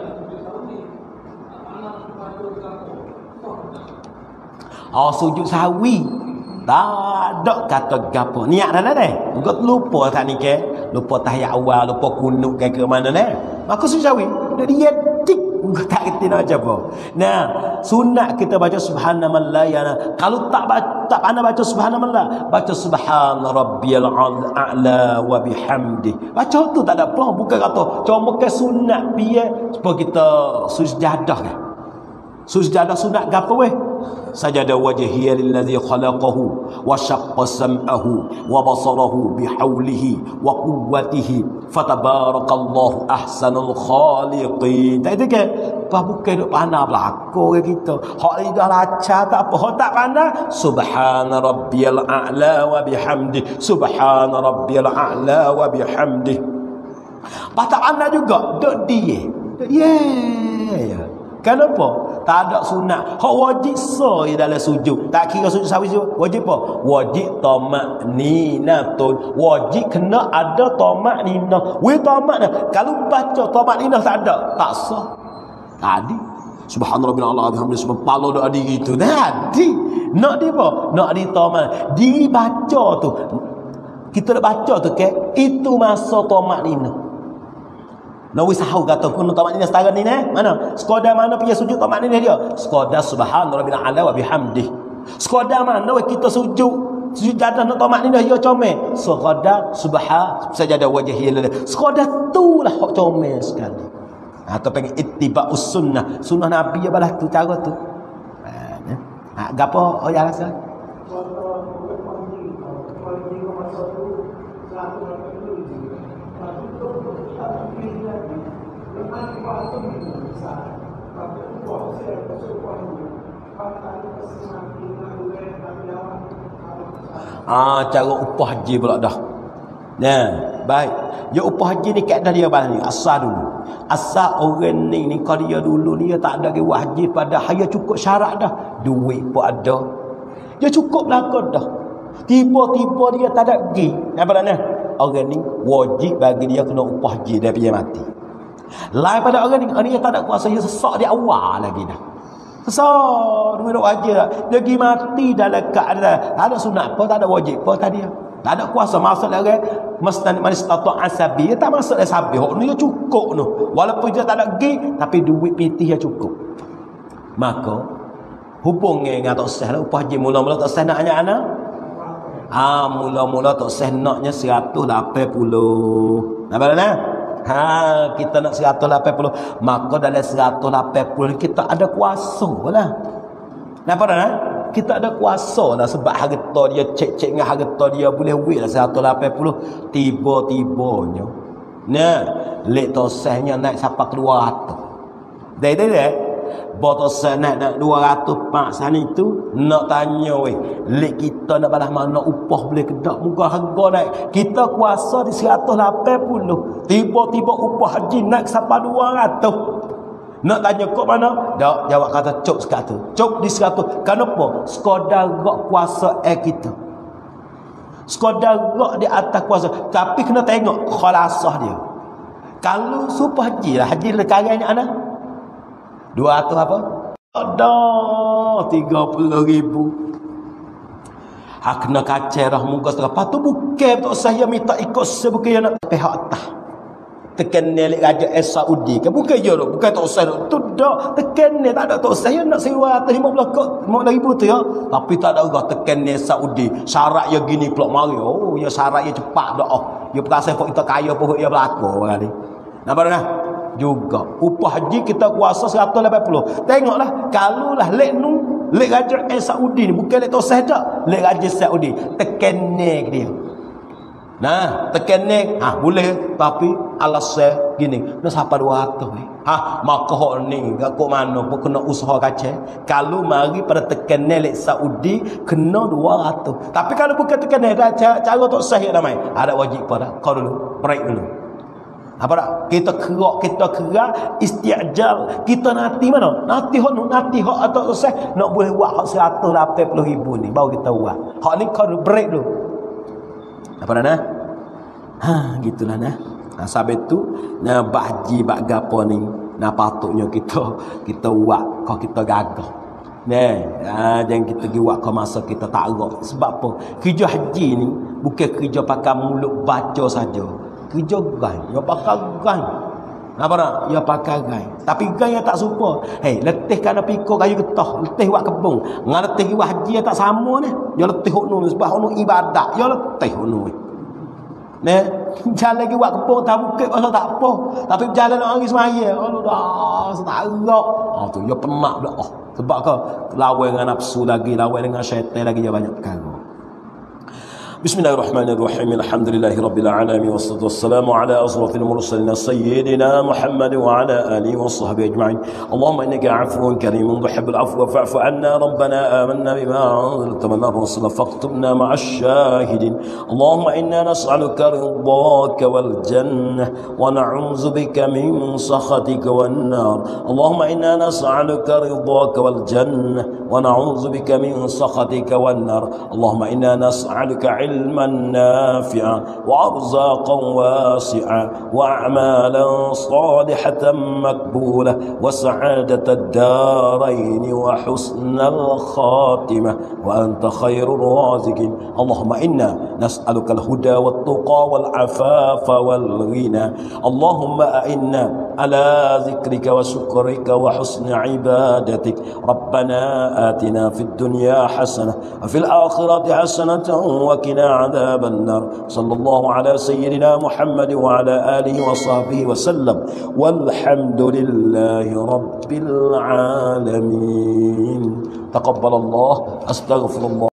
Oh, sujud sahwi. Tak ada kata gapo. Niat dah dah. Engkau lupa tak ni ke? Lupa tahiyat awal, lupa kunut ke ke mana dah. Maka sujud sahwi. Dia dia tik. Engkau tak kerti nak baca apa. Nah, sunat kita baca subhanallahi la yana. Kalau tak baca, tak pandai baca subhanallah, baca subhana rabbiyal a'la wa bihamdi. Baca tu tak ada apa. Bukan kata cuma ke sunat biar supaya kita sujadah kan. Sujadah sunat gapo weh? sajada wajhiya lillazi khalaqahu wa syaqqa sam'ahu wa basarahu bihaulihi wa quwwatihi fatabarakallahu ahsanul khaliqin. Tak itu ke apa bukan duk pandai belakang kita. Hak ni dah lancar tak apa. Hak tak pandai subhana rabbiyal a'la wa bihamdi. Subhana rabbiyal a'la wa bihamdi. Pas tak pandai juga duk dia. Yeah. Kenapa? Tak ada sunat. Hak wajib so dalam sujud. Tak kira sujud sawi sujud. Wajib apa? Wajib tamak ninatun. Wajib kena ada tamak ninah. Weh tamak dah. Kalau baca tamak ninah tak ada, tak sah. Tadi subhanallah Allah alhamdulillah subhanallah doa diri tu. Tadi nak di apa? Nak di tamak. Diri baca tu. Kita nak baca tu ke? Itu masa tamak ninah. Nawi sahau kata kun tamak ninah setara ni eh? Mana? Sekadar mana pergi sujud tamak ninah dia? Sekadar subhanallah ala wa bihamdih. Sekadar mana we kita sujud sujud jadah nak tamak ninah dia comel. Sekadar subhan sajadah wajhi lillah. Sekadar tulah hak comel sekali. Atau pengen ittiba'us sunnah. Sunnah Nabi ya balah tu cara tu. Ha, gapo oh ya rasa? Ah, cara upah haji pula dah. Nah, baik. Ya upah haji ni kaedah dia balas ni asal dulu. Asal orang ni ni kalau dia dulu ni dia tak ada ke haji pada hanya cukup syarat dah. Duit pun ada. Dia cukup belaka dah. Tiba-tiba dia tak ada pergi. Apa dah? Orang ni wajib bagi dia kena upah haji dia pergi mati. Lain pada orang ni, orang ni tak ada kuasa dia sesak di awal lagi dah. Sesak duit nak haji dah. Dia pergi mati dalam keadaan ada sunat apa, tak ada wajib apa tadi. Tak ada kuasa masuk lagi mastan manistatu asabi. Dia tak masuk lagi sabi. Hok ni dia cukup tu. Walaupun dia tak ada pergi tapi duit pitih dia cukup. Maka hubungi dengan Tok Syekh lah upah haji mula-mula Tok Syekh nak anak-anak. Ah mula-mula Tok Syekh naknya seratus lapan puluh. Nampak tak? Ha, kita nak seratus lapan puluh. Maka dalam seratus lapan puluh kita ada kuasa lah. Nampak tak? Kita ada kuasa lah sebab harta dia cek-cek dengan harta dia boleh wait lah seratus lapan puluh. Tiba-tibanya nah, lek Tok Syekhnya naik sampai ke dua ratus. Dah dah dah. Tok Syekh naik nak dua ratus pak sana itu nak tanya weh, lek kita nak balas mana upah boleh kedak muka harga naik. Kita kuasa di seratus lapan puluh. Tiba-tiba upah haji naik sampai dua ratus. Nak tanya kok mana? Dak jawab kata cop sekat tu. Cop di seratus. Kenapa? Sekadar gak kuasa eh kita. Sekadar gak di atas kuasa. Tapi kena tengok khalasah dia. Kalau supaya haji lah, haji lekarang ni anak dua ratus apa? Ada tiga puluh ribu. Hak kena kacau dah muka setengah. Lepas tu bukan Tok saya minta ikut sebukan yang nak pihak atas. Tekan nelik raja es Saudi ke bukan je tu, bukan Tok saya tu dak tekan ni tak ada Tok saya nak sewa atas lima puluh ribu tu ya, tapi tak ada orang tekan ni Saudi syarat ya gini pula mari. Oh ya syarat ya cepat dak oh ya perasaan kok kita kaya pun ya berlaku kali. Nampak dah juga upah haji kita kuasa seratus lapan puluh. Tengoklah kalau lah lek nu lek raja es Saudi ni bukan lek Tok saya dak, lek raja Saudi tekan ni dia. Nah, tekan ni, ah boleh tapi alasnya gini, nak sampai dua ratus ni. Ha, maka hok ni kok mana pun kena usaha kacau. Kalau mari pada tekan ni lek Saudi kena dua ratus. Tapi kalau bukan tekan ni dah cara, cara Tok Syekh dah mai. Ada wajib pada kau dulu, break dulu. Apa tak? Kita kerak, kita kerak istiajal. Kita nanti mana? Nanti hok nanti hok atau Tok Syekh nak boleh buat hok seratus lapan puluh ribu ni baru kita buat. Hok ni kau break dulu. Apa dah? Ha, gitulah nah. Nah, sebab tu nah bahji bak gapo ni, nah patutnya kita kita buat kau kita gagah. Nah, ha, jangan kita pergi buat kau masa kita tak gerak. Sebab apa? Kerja haji ni bukan kerja pakai mulut baca saja. Kerja gai, ya pakai gai. Apa nak? Ya pakai gai. Tapi gai yang tak serupa. Hei, letih kana pikul kayu getah, letih buat kebun. Ngan letih buat haji yang tak sama ni. Ya letih hok nu sebab hok nu ibadat. Ya letih hok nu. Nah, jalan lagi buat kepung tak bukit pasal tak apa. Tapi jalan orang pergi semaya. Allah dah setarak. Oh tu dia penak pula. Oh, sebab ke lawan dengan nafsu lagi, lawan dengan syaitan lagi dia banyak perkara. Bismillahirrahmanirrahim. Alhamdulillahi rabbil alamin wassalatu wassalamu ala asrafil mursalin sayyidina Muhammad wa ala alihi wa sahbihi ajma'in. Allahumma innaka 'afuwun karimun tuhibbul 'afwa fa'fu 'anna rabbana amanna bima anzalta min ar-rusul faktubna ma'asy syahidin. Allahumma inna nas'aluka ridhaka wal jannah wa na'udzu bika min sakhatika wan nar. Allahumma inna nas'aluka ridhaka wal jannah wa na'udzu bika min sakhatika wan nar. Allahumma inna nas'aluka علما نافعا وارزاقا واسعا واعمالا صالحه مقبوله وسعاده الدارين وحسن الخاتمه وانت خير الرازقين. اللهم انا نسالك الهدى والتقى والعفاف والغنى. اللهم انا على ذكرك وشكرك وحسن عبادتك. ربنا آتنا في الدنيا حسنه وفي الاخره حسنه وقنا عذاب النار. صلى الله على سيدنا محمد وعلى آله وصحبه وسلم والحمد لله رب العالمين. تقبل الله. أستغفر الله.